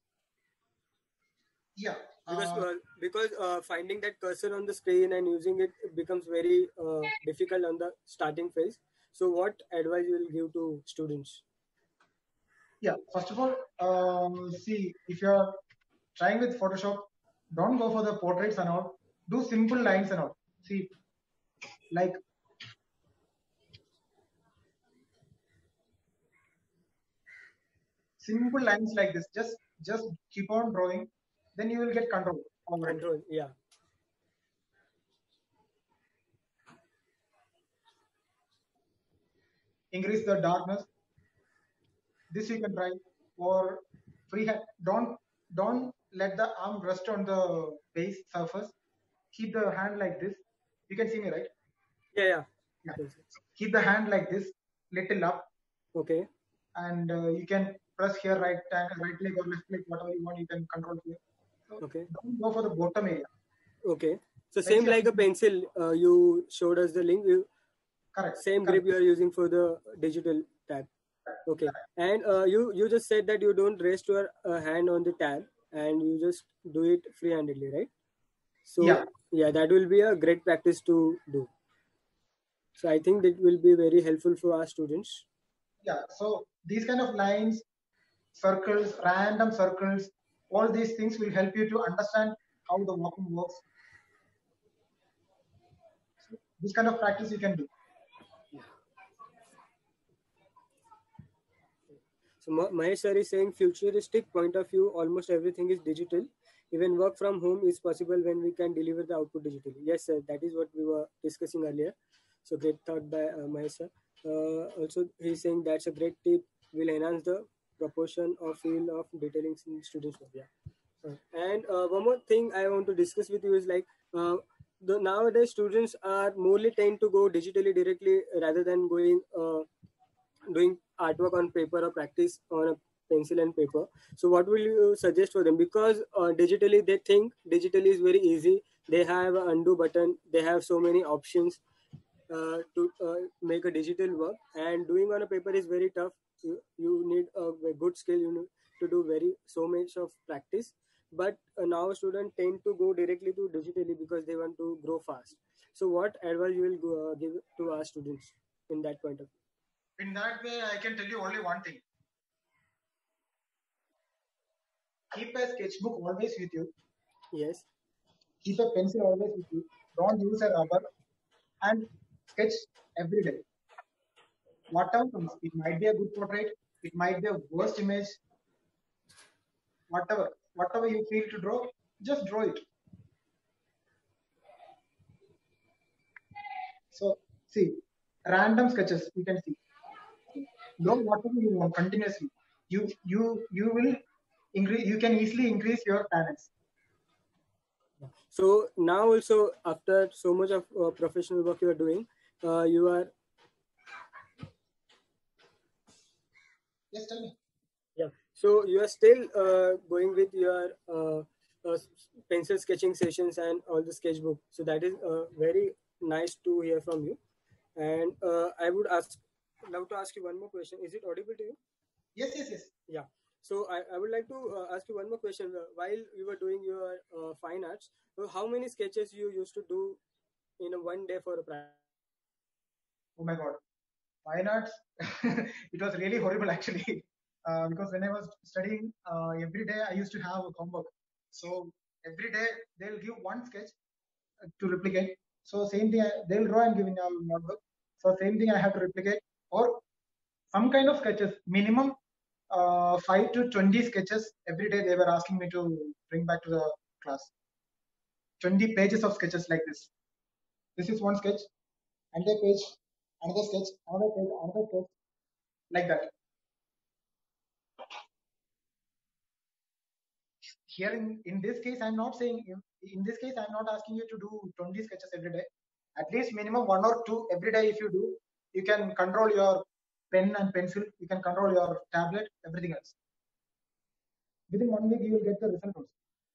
Yeah. Because Uh, uh, because uh, finding that cursor on the screen and using it becomes very uh, difficult on the starting phase. So what advice you will give to students? yeah. First of all, um, see if you're trying with Photoshop, don't go for the portraits and all. Do simple lines and all. See, like simple lines like this. Just just keep on drawing, then you will get control over it. Control, yeah. Increase the darkness. This you can try. Or free hand. Don't don't let the arm rest on the base surface. Keep the hand like this. You can see me, right? Yeah, yeah. Yeah. Yes. Keep the hand like this, little up, Okay, and uh, you can press here right hand, right leg or left leg, whatever you want. You can control here. So okay, don't go for the bottom area. okay. So Place same your like a hand. pencil, uh, you showed us the link. You, Correct. same grip Correct. you are using for the digital tab. Okay, and uh, you you just said that you don't rest your uh, hand on the tab and you just do it free-handedly, right? So Yeah. yeah, that will be a great practice to do. So I think that will be very helpful for our students. Yeah. So these kind of lines, circles, random circles, all these things will help you to understand how the walking works. So this kind of practice you can do. So Ma- Mahesh sir is saying futuristic point of view, almost everything is digital. Even work from home is possible when we can deliver the output digitally. Yes, sir, that is what we were discussing earlier. So great thought by uh, Mahesh sir. Uh, also, he's saying that's a great tip. Will enhance the proportion or feel of detailing in students' work. Yeah. Uh, and uh, one more thing I want to discuss with you is like uh, the nowadays students are morely tend to go digitally directly rather than going uh, doing artwork on paper or practice on a pencil and paper. So what will you suggest for them? Because uh, digitally they think digitally is very easy. They have an undo button. They have so many options uh, to uh, make a digital work, and doing on a paper is very tough. You, you need a, a good skill. You need to do very so much of practice. But uh, now students tend to go directly to digitally because they want to grow fast. So what advice you will go, uh, give to our students in that point of view? In that way, I can tell you only one thing. Keep a sketchbook always with you. Yes. Keep a pencil always with you. Don't use a rubber and sketch every day. Whatever comes, it might be a good portrait, it might be a worst image, whatever, whatever you feel to draw, just draw it. So see, random sketches you can see. Draw whatever you want continuously. You you you will increase. You can easily increase your talents. So now also after so much of uh, professional work you are doing, uh, you are Yes, tell me. yeah. So you are still uh, going with your uh, uh, pencil sketching sessions and all the sketchbook. So that is uh, very nice to hear from you. And uh, I would ask, love to ask you one more question. Is it audible to you? Yes, yes, yes. Yeah. So I, I would like to uh, ask you one more question. Uh, while you were doing your uh, fine arts, uh, how many sketches you used to do in a one day for a practice? Oh my God, fine arts. It was really horrible actually, uh, because when I was studying, uh, every day I used to have a homework. So every day they'll give one sketch uh, to replicate. So same thing I- they'll draw and giving a notebook. So same thing I have to replicate or some kind of sketches. Minimum uh, five to twenty sketches every day. They were asking me to bring back to the class. twenty pages of sketches like this. This is one sketch, another page, another sketch, another page, another sketch, like that. Here in, in this case, I'm not saying, in, in this case, I'm not asking you to do twenty sketches every day. At least minimum one or two every day if you do, you can control your pen and pencil, you can control your tablet, everything else. Within one week, you will get the result also.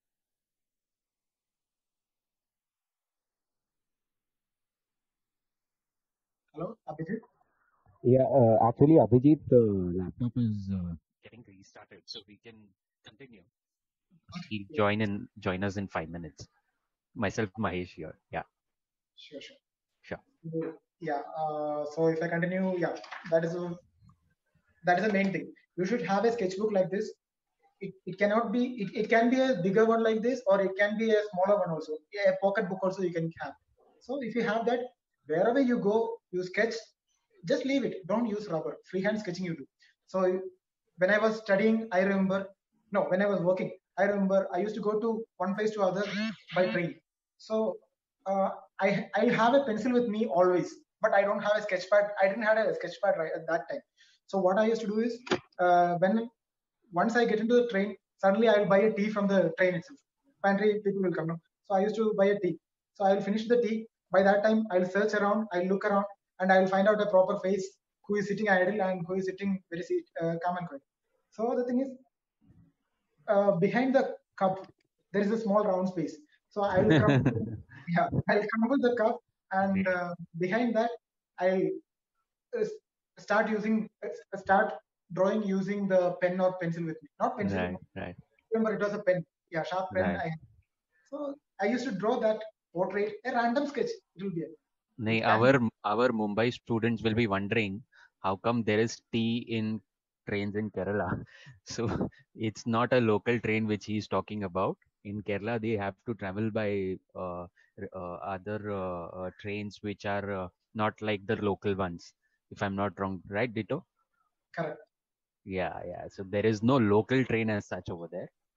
Hello, Abhijit? Yeah, uh, actually, Abhijit, the laptop is uh, getting restarted, so we can continue. He'll join in, join us in five minutes. Myself, Mahesh here. Yeah, Sure, sure. sure. Yeah. Uh, so if I continue, yeah, that is a, that is the main thing. You should have a sketchbook like this. It, it cannot be. It, it can be a bigger one like this, or it can be a smaller one also. A pocket book also you can have. So if you have that, wherever you go, you sketch. Just leave it. Don't use rubber. Freehand sketching you do. So when I was studying, I remember. No, when I was working, I remember I used to go to one place to other by train. So uh, I I have a pencil with me always, but I don't have a sketch pad. I didn't have a sketch pad right at that time. So what I used to do is uh, when once I get into the train, suddenly I will buy a tea from the train itself. Pantry people will come. No? So I used to buy a tea. So I will finish the tea. By that time, I will search around, I will look around, and I will find out a proper face who is sitting idle and who is sitting very uh, calm and quiet. So the thing is, uh, behind the cup, there is a small round space. So I will crumble, yeah, I'll crumble the cup, and uh, behind that, I'll uh, start using, uh, start drawing using the pen or pencil with me. Not pencil. Right, right. Remember, it was a pen. Yeah, sharp pen. Right. I, so I used to draw that portrait, a random sketch. It will be. A, Nay, our our Mumbai students will be wondering how come there is tea in trains in Kerala. So it's not a local train which he is talking about. In Kerala, they have to travel by uh, uh, other uh, uh, trains which are uh, not like the local ones. If I'm not wrong, right, Ditto? Correct. Yeah, yeah. So there is no local train as such over there.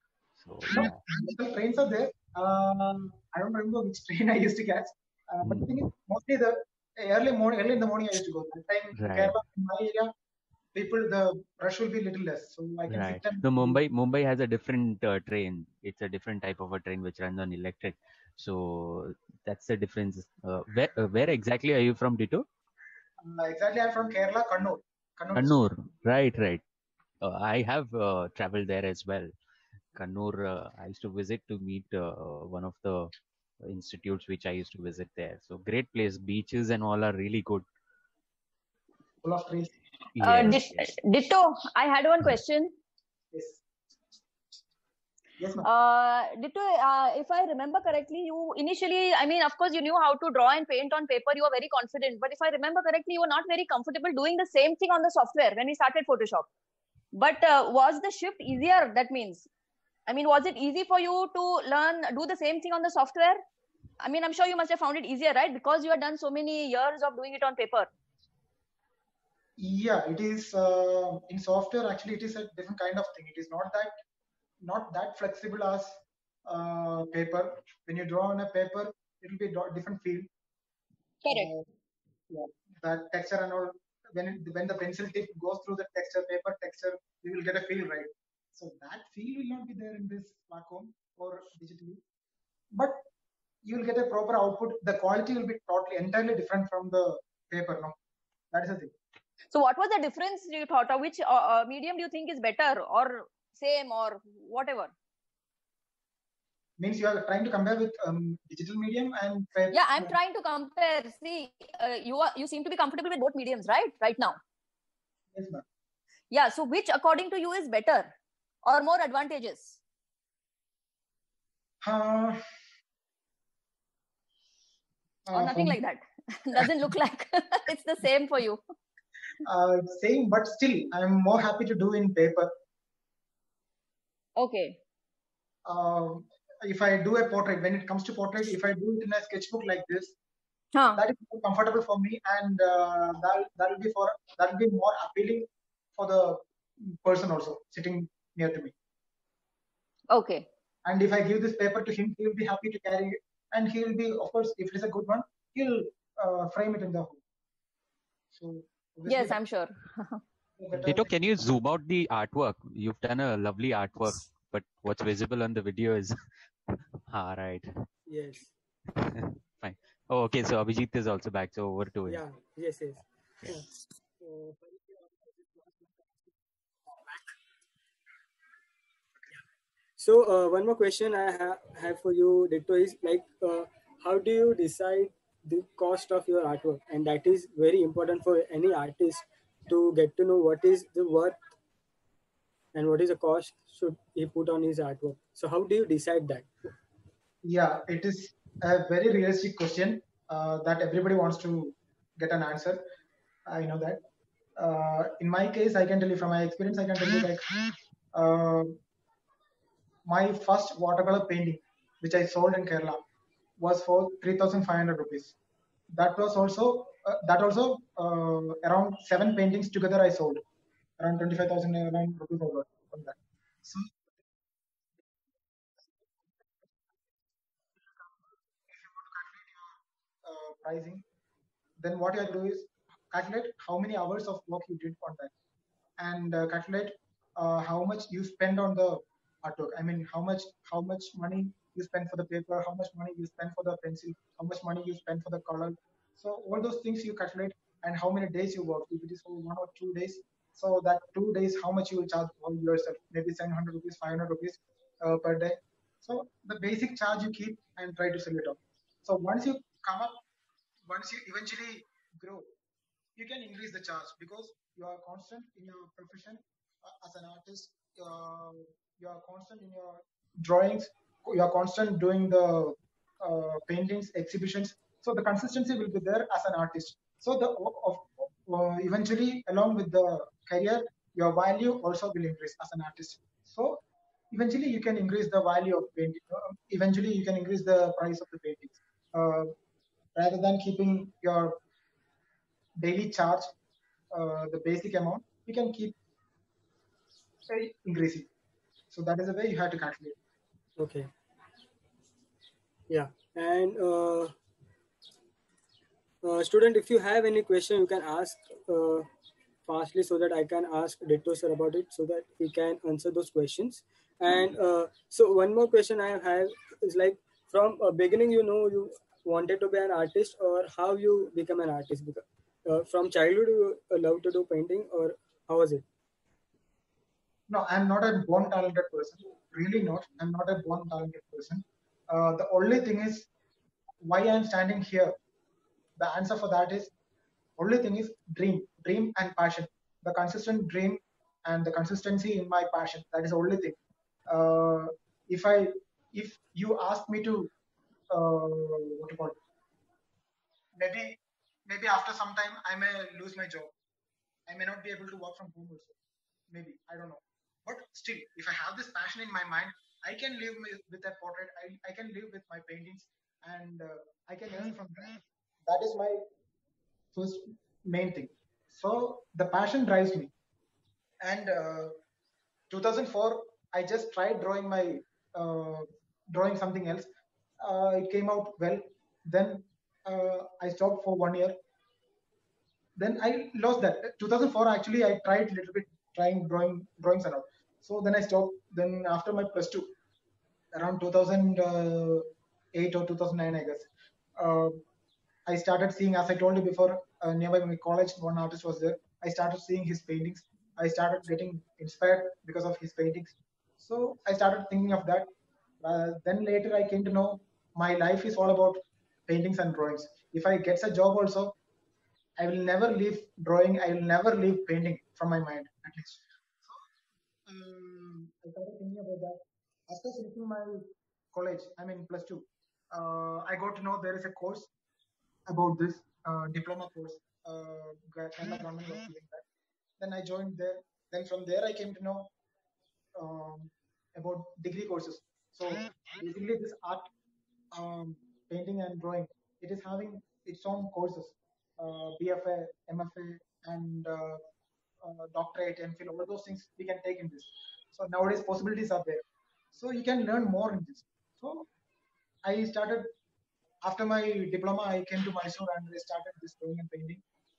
So No, yeah. local trains are there. Um, I don't remember which train I used to catch. Uh, but the thing is, mostly the early morning, early in the morning, I used to go. That time in Right. Kerala, in my area, people, the rush will be little less, so I can Right. sit and. The Mumbai Mumbai has a different uh, train. It's a different type of a train which runs on electric. So that's the difference. Uh, where uh, where exactly are you from, Ditto? Uh, exactly, I'm from Kerala, Kannur. Kannur. Kannur. Right, right. Uh, I have uh, traveled there as well. Kannur. Uh, I used to visit to meet uh, one of the institutes which I used to visit there. So great place. Beaches and all are really good. Full of trees. Uh, Yes, Dit- yes. Ditto, I had one question. Yes. Yes, ma'am. Uh, Ditto, uh, if I remember correctly, you initially, I mean, of course, you knew how to draw and paint on paper. You were very confident. But if I remember correctly, you were not very comfortable doing the same thing on the software when we started Photoshop. But uh, was the shift easier? That means, I mean, was it easy for you to learn, do the same thing on the software? I mean, I'm sure you must have found it easier, right? Because you had done so many years of doing it on paper. Yeah, it is uh, in software. Actually, it is a different kind of thing. It is not that not that flexible as uh, paper. When you draw on a paper, it will be a different feel. Correct. Uh, yeah, that texture and all. When it, when the pencil tip goes through the texture, paper texture, you will get a feel, right? So that feel will not be there in this Wacom or digitally, but you will get a proper output. The quality will be totally entirely different from the paper. No, that is the thing. So what was the difference you thought of? Which uh, uh, medium do you think is better or same or whatever? Means you are trying to compare with um, digital medium and paper. Yeah, I'm trying to compare. See, uh, you are you seem to be comfortable with both mediums, right? Right now. Yes, ma'am. Yeah. So which, according to you, is better or more advantageous? Uh, Or uh, nothing for like that. Doesn't look like it's the same for you. uh, same, but still, I'm more happy to do in paper. Okay. Uh, if I do a portrait, when it comes to portrait, if I do it in a sketchbook like this, Huh. that is more comfortable for me, and uh, that that will be for that will be more appealing for the person also sitting near to me. Okay. And if I give this paper to him, he will be happy to carry it, and he will be, of course, if it is a good one, he'll uh, frame it in the home. So yes, I'm sure. Ditto, can you zoom out the artwork? You've done a lovely artwork, but what's visible on the video is ah, right. Yes. Fine. Oh, okay. So Abhijit is also back. So over to him. Yeah. Yes. Yes. Yeah. Yeah. So uh, one more question I ha- have for you, Ditto, is like, uh, how do you decide the cost of your artwork? And that is very important for any artist to get to know what is the worth and what is the cost should he put on his artwork. So how do you decide that? Yeah, it is a very realistic question uh, that everybody wants to get an answer. I know that. Uh, in my case, I can tell you from my experience, I can tell you like uh, my first watercolor painting, which I sold in Kerala, was for three thousand five hundred rupees. That was also uh, that also uh, around seven paintings together I sold around twenty-five thousand around rupees I got from that. So uh, pricing, then what you have to do is calculate how many hours of work you did on that, and uh, calculate uh, how much you spend on the artwork. I mean, how much how much money you spend for the paper, how much money you spend for the pencil, how much money you spend for the color. So all those things you calculate, and how many days you work. If it is for one or two days, so that two days, how much you will charge for yourself? Maybe seven hundred rupees, five hundred rupees uh, per day. So the basic charge you keep and try to sell it off. So once you come up, once you eventually grow, you can increase the charge because you are constant in your profession uh, as an artist. Uh, you are constant in your drawings. You are constant doing the uh, paintings, exhibitions. So the consistency will be there as an artist. So the of, uh, eventually, along with the career, your value also will increase as an artist. So eventually, you can increase the value of painting. Uh, eventually, you can increase the price of the paintings. Uh, rather than keeping your daily charge, uh, the basic amount, you can keep say increasing. So that is the way you have to calculate. Okay. Yeah. And uh, uh, student, if you have any question, you can ask uh, fastly so that I can ask Ditto sir about it so that he can answer those questions. And uh, so one more question I have is like from uh, beginning, you know, you wanted to be an artist or how you become an artist? Because, uh, from childhood, you uh, love to do painting or how was it? No, I'm not a born talented person. Really not. I'm not a born talented person. Uh, the only thing is why I'm standing here. The answer for that is only thing is dream, dream and passion. The consistent dream and the consistency in my passion. That is the only thing. Uh, if I, if you ask me to, uh, what to call it? Maybe, maybe after some time I may lose my job. I may not be able to work from home also. Maybe I don't know. But still, if I have this passion in my mind, I can live with with that portrait. I, I can live with my paintings, and uh, I can earn from that. That is my first main thing. So the passion drives me. And uh, two thousand four, I just tried drawing my uh, drawing something else. Uh, it came out well. Then uh, I stopped for one year. Then I lost that. two thousand four actually I tried a little bit trying drawing drawings and all. So then I stopped. Then after my plus two, around two thousand eight or two thousand nine, I guess. Uh, I started seeing, as I told you before, uh, nearby my college, one artist was there. I started seeing his paintings. I started getting inspired because of his paintings. So I started thinking of that. Uh, then later I came to know my life is all about paintings and drawings. If I get a job also, I will never leave drawing. I will never leave painting from my mind, at least. Um, I started thinking about that. After finishing my college, I mean plus two, uh, I got to know there is a course about this uh, diploma course. Uh, Kerala government was giving that. Then I joined there. Then from there I came to know um, about degree courses. So basically, this art, um, painting and drawing, it is having its own courses, uh, B F A, M F A, and uh, uh, doctorate, M Phil, all those things we can take in this. So nowadays possibilities are there. So you can learn more in this. So I started after my diploma. I came to Mysore and I started this drawing and painting.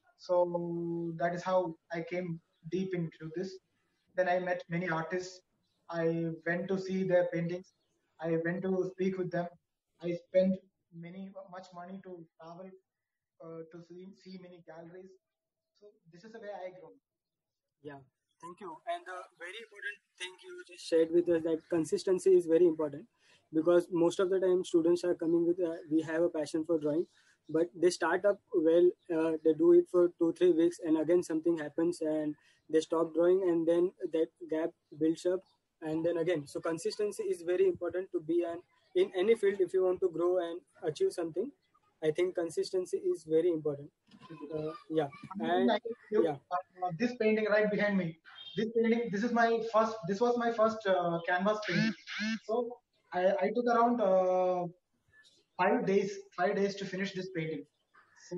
So that is how I came deep into this. Then I met many artists. I went to see their paintings. I went to speak with them. I spent many much money to travel uh, to see, see many galleries. So this is the way I grown. Yeah, thank you. And the very important thing you just shared with us that consistency is very important because most of the time students are coming with uh, we have a passion for drawing, but they start up well, uh, they do it for two three weeks, and again something happens and they stop drawing, and then that gap builds up, and then again. So consistency is very important to be an in any field if you want to grow and achieve something. I think consistency is very important. Uh, yeah, and I can give, yeah. uh, this painting right behind me. This painting, this is my first. This was my first uh, canvas painting. So I, I took around uh, five days, five days to finish this painting. So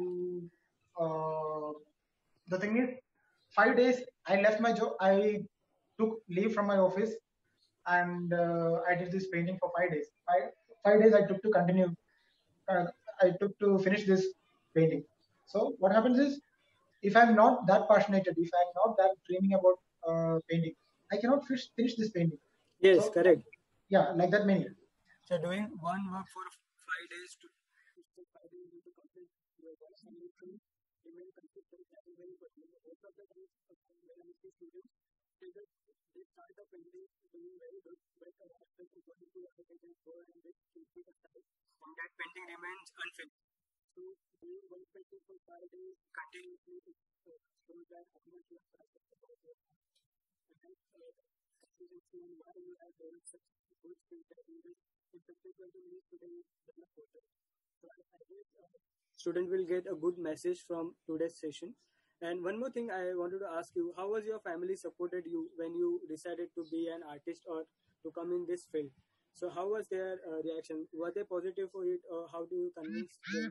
uh, the thing is, five days I left my job. I took leave from my office and uh, I did this painting for five days. Five five days I took to continue. Uh, I took to finish this painting. So what happens is, if I'm not that passionate, if I'm not that dreaming about uh, painting, I cannot finish finish this painting. Yes, So correct. yeah, like that many. So doing one work for five days to to five days to complete your work and you can remain consistent. That is very important. Most of the times, uh, when I see students, they just they start up painting doing very good, but uh, after two to two hours they just go and they keep it aside, and that painting remains unfinished. So doing one painting for five days continuously it uh, shows that how much you are passionate about your art. And uh, consistency and why you have developed such good skills that you just in subsequently need today develop further. So I, I guess uh, student will get a good message from today's session. And one more thing I wanted to ask you, how was your family supported you when you decided to be an artist or to come in this field? So how was their uh, reaction? Were they positive for it or how do you convince them?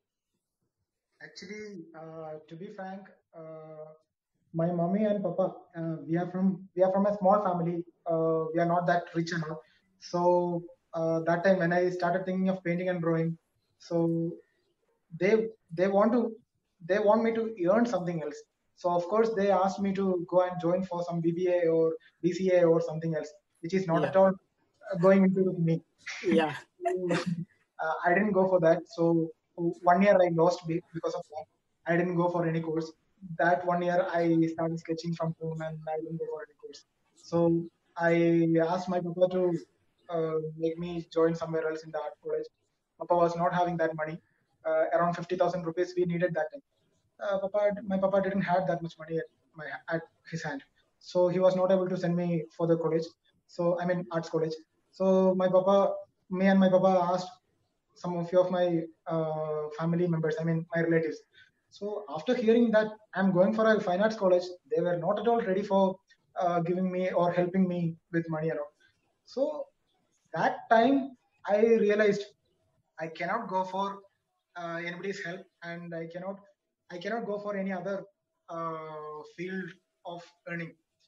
Actually, uh, to be frank, uh, my mommy and papa, uh, we are from we are from a small family. Uh, we are not that rich and all. So uh, that time when I started thinking of painting and drawing, so they they want to they want me to earn something else. So of course they asked me to go and join for some B B A or B C A or something else, which is not Yeah. at all uh, going into me. Yeah. So, uh, I didn't go for that. So one year I lost be- because of that. I didn't go for any course. That one year I started sketching from home and I didn't go for any course. So I asked my papa to uh, make me join somewhere else in the art college. Papa was not having that money. Uh, around fifty thousand rupees we needed that time. Uh, papa, my papa didn't have that much money at my at his hand, so he was not able to send me for the college. So I mean arts college. So my papa, me and my papa asked some of few of my uh, family members, I mean my relatives. So after hearing that I'm going for a fine arts college, they were not at all ready for uh, giving me or helping me with money around. So that time I realized I cannot go for uh, anybody's help, and I cannot I cannot go for any other uh, field of earning.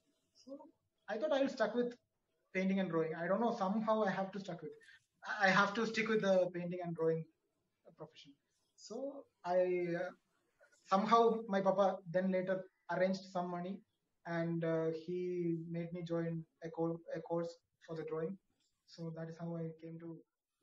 So I thought I'll stuck with painting and drawing. I don't know, somehow I have to stuck with. I have to stick with the painting and drawing profession. So I uh, somehow my papa then later arranged some money, and uh, he made me join a, co- a course for the drawing. So that is how I came to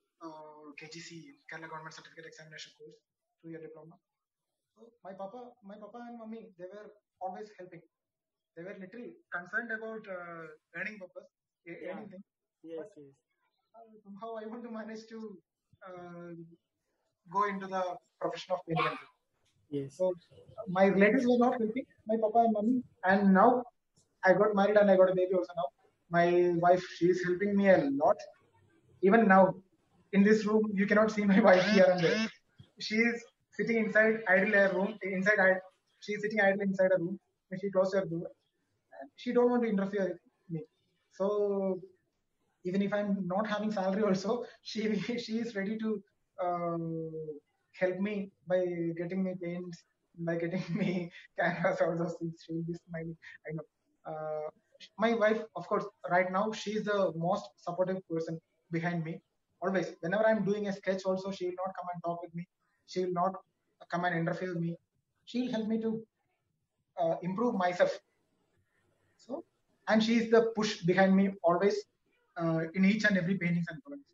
uh, K G C, Kerala Government Certificate Examination course, two-year diploma. So my papa, my papa and mummy, they were always helping. They were little concerned about uh, earning purpose, e- Yeah. earning things, Yes. but Yes. uh, somehow I want to manage to uh, go into the profession of painting and drawing. Yes. So uh, my relatives were not helping, my papa and mummy, and now I got married and I got a baby also now. My wife, she is helping me a lot. Even now, in this room, you cannot see my wife here and there. She is sitting inside idle a room, inside idle. She is sitting idle inside a room, and she closed her door. And she don't want to interfere with me. So even if I'm not having salary, also she she is ready to um, help me by getting me paints, by getting me canvas, all those things. She will be smiling. I know. Uh, my wife, of course, right now she is the most supportive person behind me. Always, whenever I'm doing a sketch, also she will not come and talk with me. She will not come and interfere with me. She'll help me to uh, improve myself. So, and she is the push behind me always uh, in each and every paintings and drawings.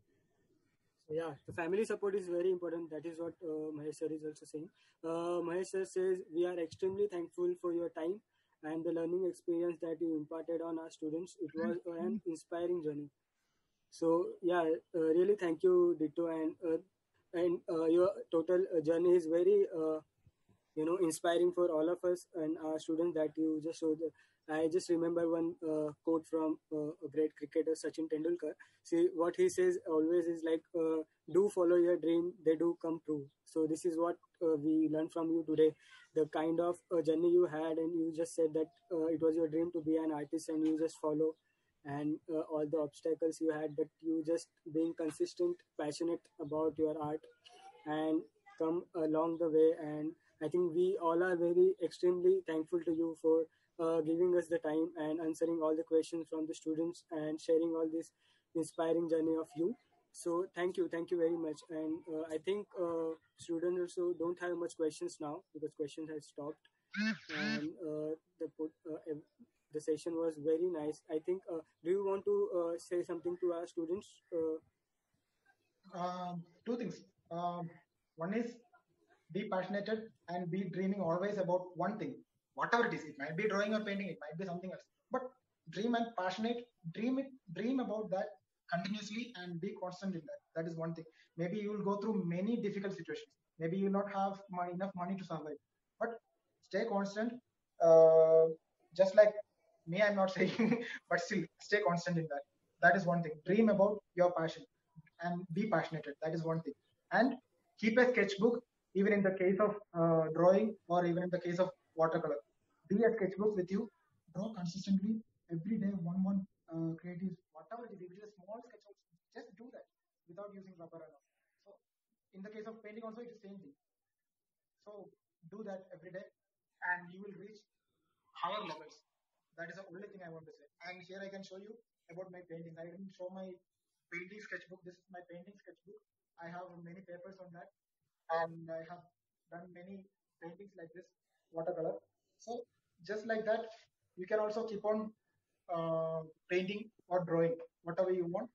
Yeah, the family support is very important. That is what uh, Mahesh sir is also saying. Uh, Mahesh sir says we are extremely thankful for your time and the learning experience that you imparted on our students. It was an inspiring journey. So yeah, uh, really thank you, Ditto, and uh, and uh, your total uh, journey is very uh, you know inspiring for all of us and our students that you just showed. I just remember one uh, quote from uh, a great cricketer Sachin Tendulkar. See what he says always is like, uh, "Do follow your dream; they do come true." So this is what uh, we learned from you today. The kind of uh, journey you had, and you just said that uh, it was your dream to be an artist, and you just follow, and uh, all the obstacles you had, but you just being consistent, passionate about your art, and come along the way. And I think we all are very extremely thankful to you for uh, giving us the time and answering all the questions from the students and sharing all this inspiring journey of you. So thank you, thank you very much. And uh, I think uh, students also don't have much questions now because questions have stopped. And uh, the uh, the session was very nice. I think. Uh, do you want to uh, say something to our students? Uh, Um, two things. Um, one is be passionate and be dreaming always about one thing, whatever it is. It might be drawing or painting, it might be something else. But dream and passionate, dream it, dream about that continuously and be constant in that. That is one thing. Maybe you will go through many difficult situations. Maybe you will not have money, enough money to survive. But stay constant. Uh, just like me, I'm not saying, but still stay constant in that. That is one thing. Dream about your passion and be passionate. That is one thing. And keep a sketchbook, even in the case of uh, drawing or even in the case of watercolor. Be a sketchbook with you. Draw consistently every day, one one uh, creative, whatever it is. If it is a small sketch, also, just do that without using rubber and all. So, in the case of painting, also it is same thing. So, do that every day, and you will reach higher levels. That is the only thing I want to say. And here I can show you about my paintings. I didn't show my painting sketchbook. This is my painting sketchbook. I have many papers on that, and I have done many paintings like this, watercolor. So just like that, you can also keep on uh, painting or drawing, whatever you want.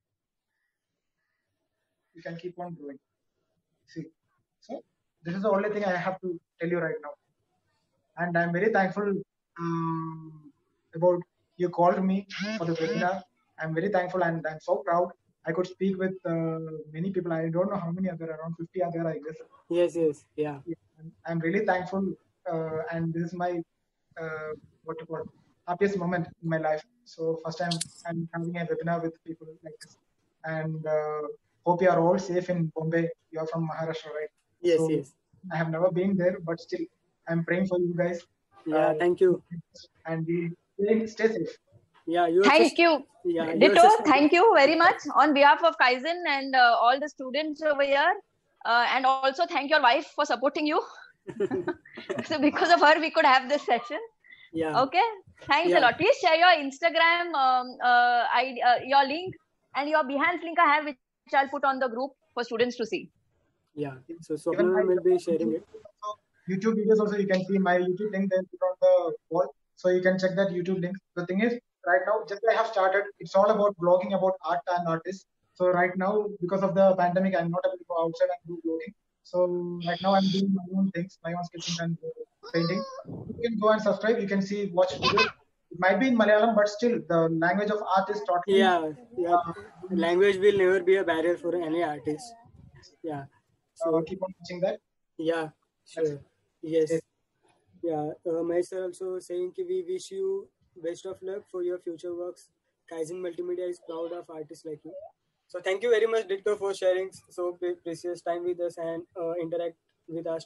You can keep on drawing. See, so this is the only thing I have to tell you right now, and I'm very thankful um, about you called me for the webinar. I'm very thankful and I'm so proud. I could speak with uh, many people. I don't know how many other, around fifty other, I guess. Yes, yes, yeah. Yeah, I'm, I'm really thankful, uh, and this is my uh, what you call happiest moment in my life. So first time I'm having a webinar with people like this, and uh, hope you are all safe in Bombay. You are from Maharashtra, right? Yes, So yes. I have never been there, but still I'm praying for you guys. Yeah, Uh, thank you. And be stay, stay safe. Yeah, you Thank also, you. yeah, you Ditto, also, thank you very much on behalf of Kaizen and uh, all the students over here. Uh, and also thank your wife for supporting you. So because of her, we could have this session. yeah. Okay. Thanks Yeah. a lot. Please share your Instagram, um, uh, I, uh, your link and your Behance link I have, which I'll put on the group for students to see. Yeah. So Even Swapna my ma'am will be sharing YouTube, it. also, YouTube videos also you can see my YouTube link there put on the wall, so you can check that YouTube link. The thing is, right now, just I have started. It's all about blogging about art and artists. So right now, because of the pandemic, I'm not able to go outside and do blogging. So right now, I'm doing my own things, my own sketching and uh, painting. You can go and subscribe. You can see, watch videos. It might be in Malayalam, but still, the language of art is totally. Yeah, yeah. Uh, Language will never be a barrier for any artist. Yeah. So So keep on watching that. yeah, That's sure. Yes. it. Yeah. Uh, my sir also saying ki we wish you best of luck for your future works. Kaizen Multimedia is proud of artists like you. So thank you very much, Ditko, for sharing so pre- precious time with us and uh, interact with our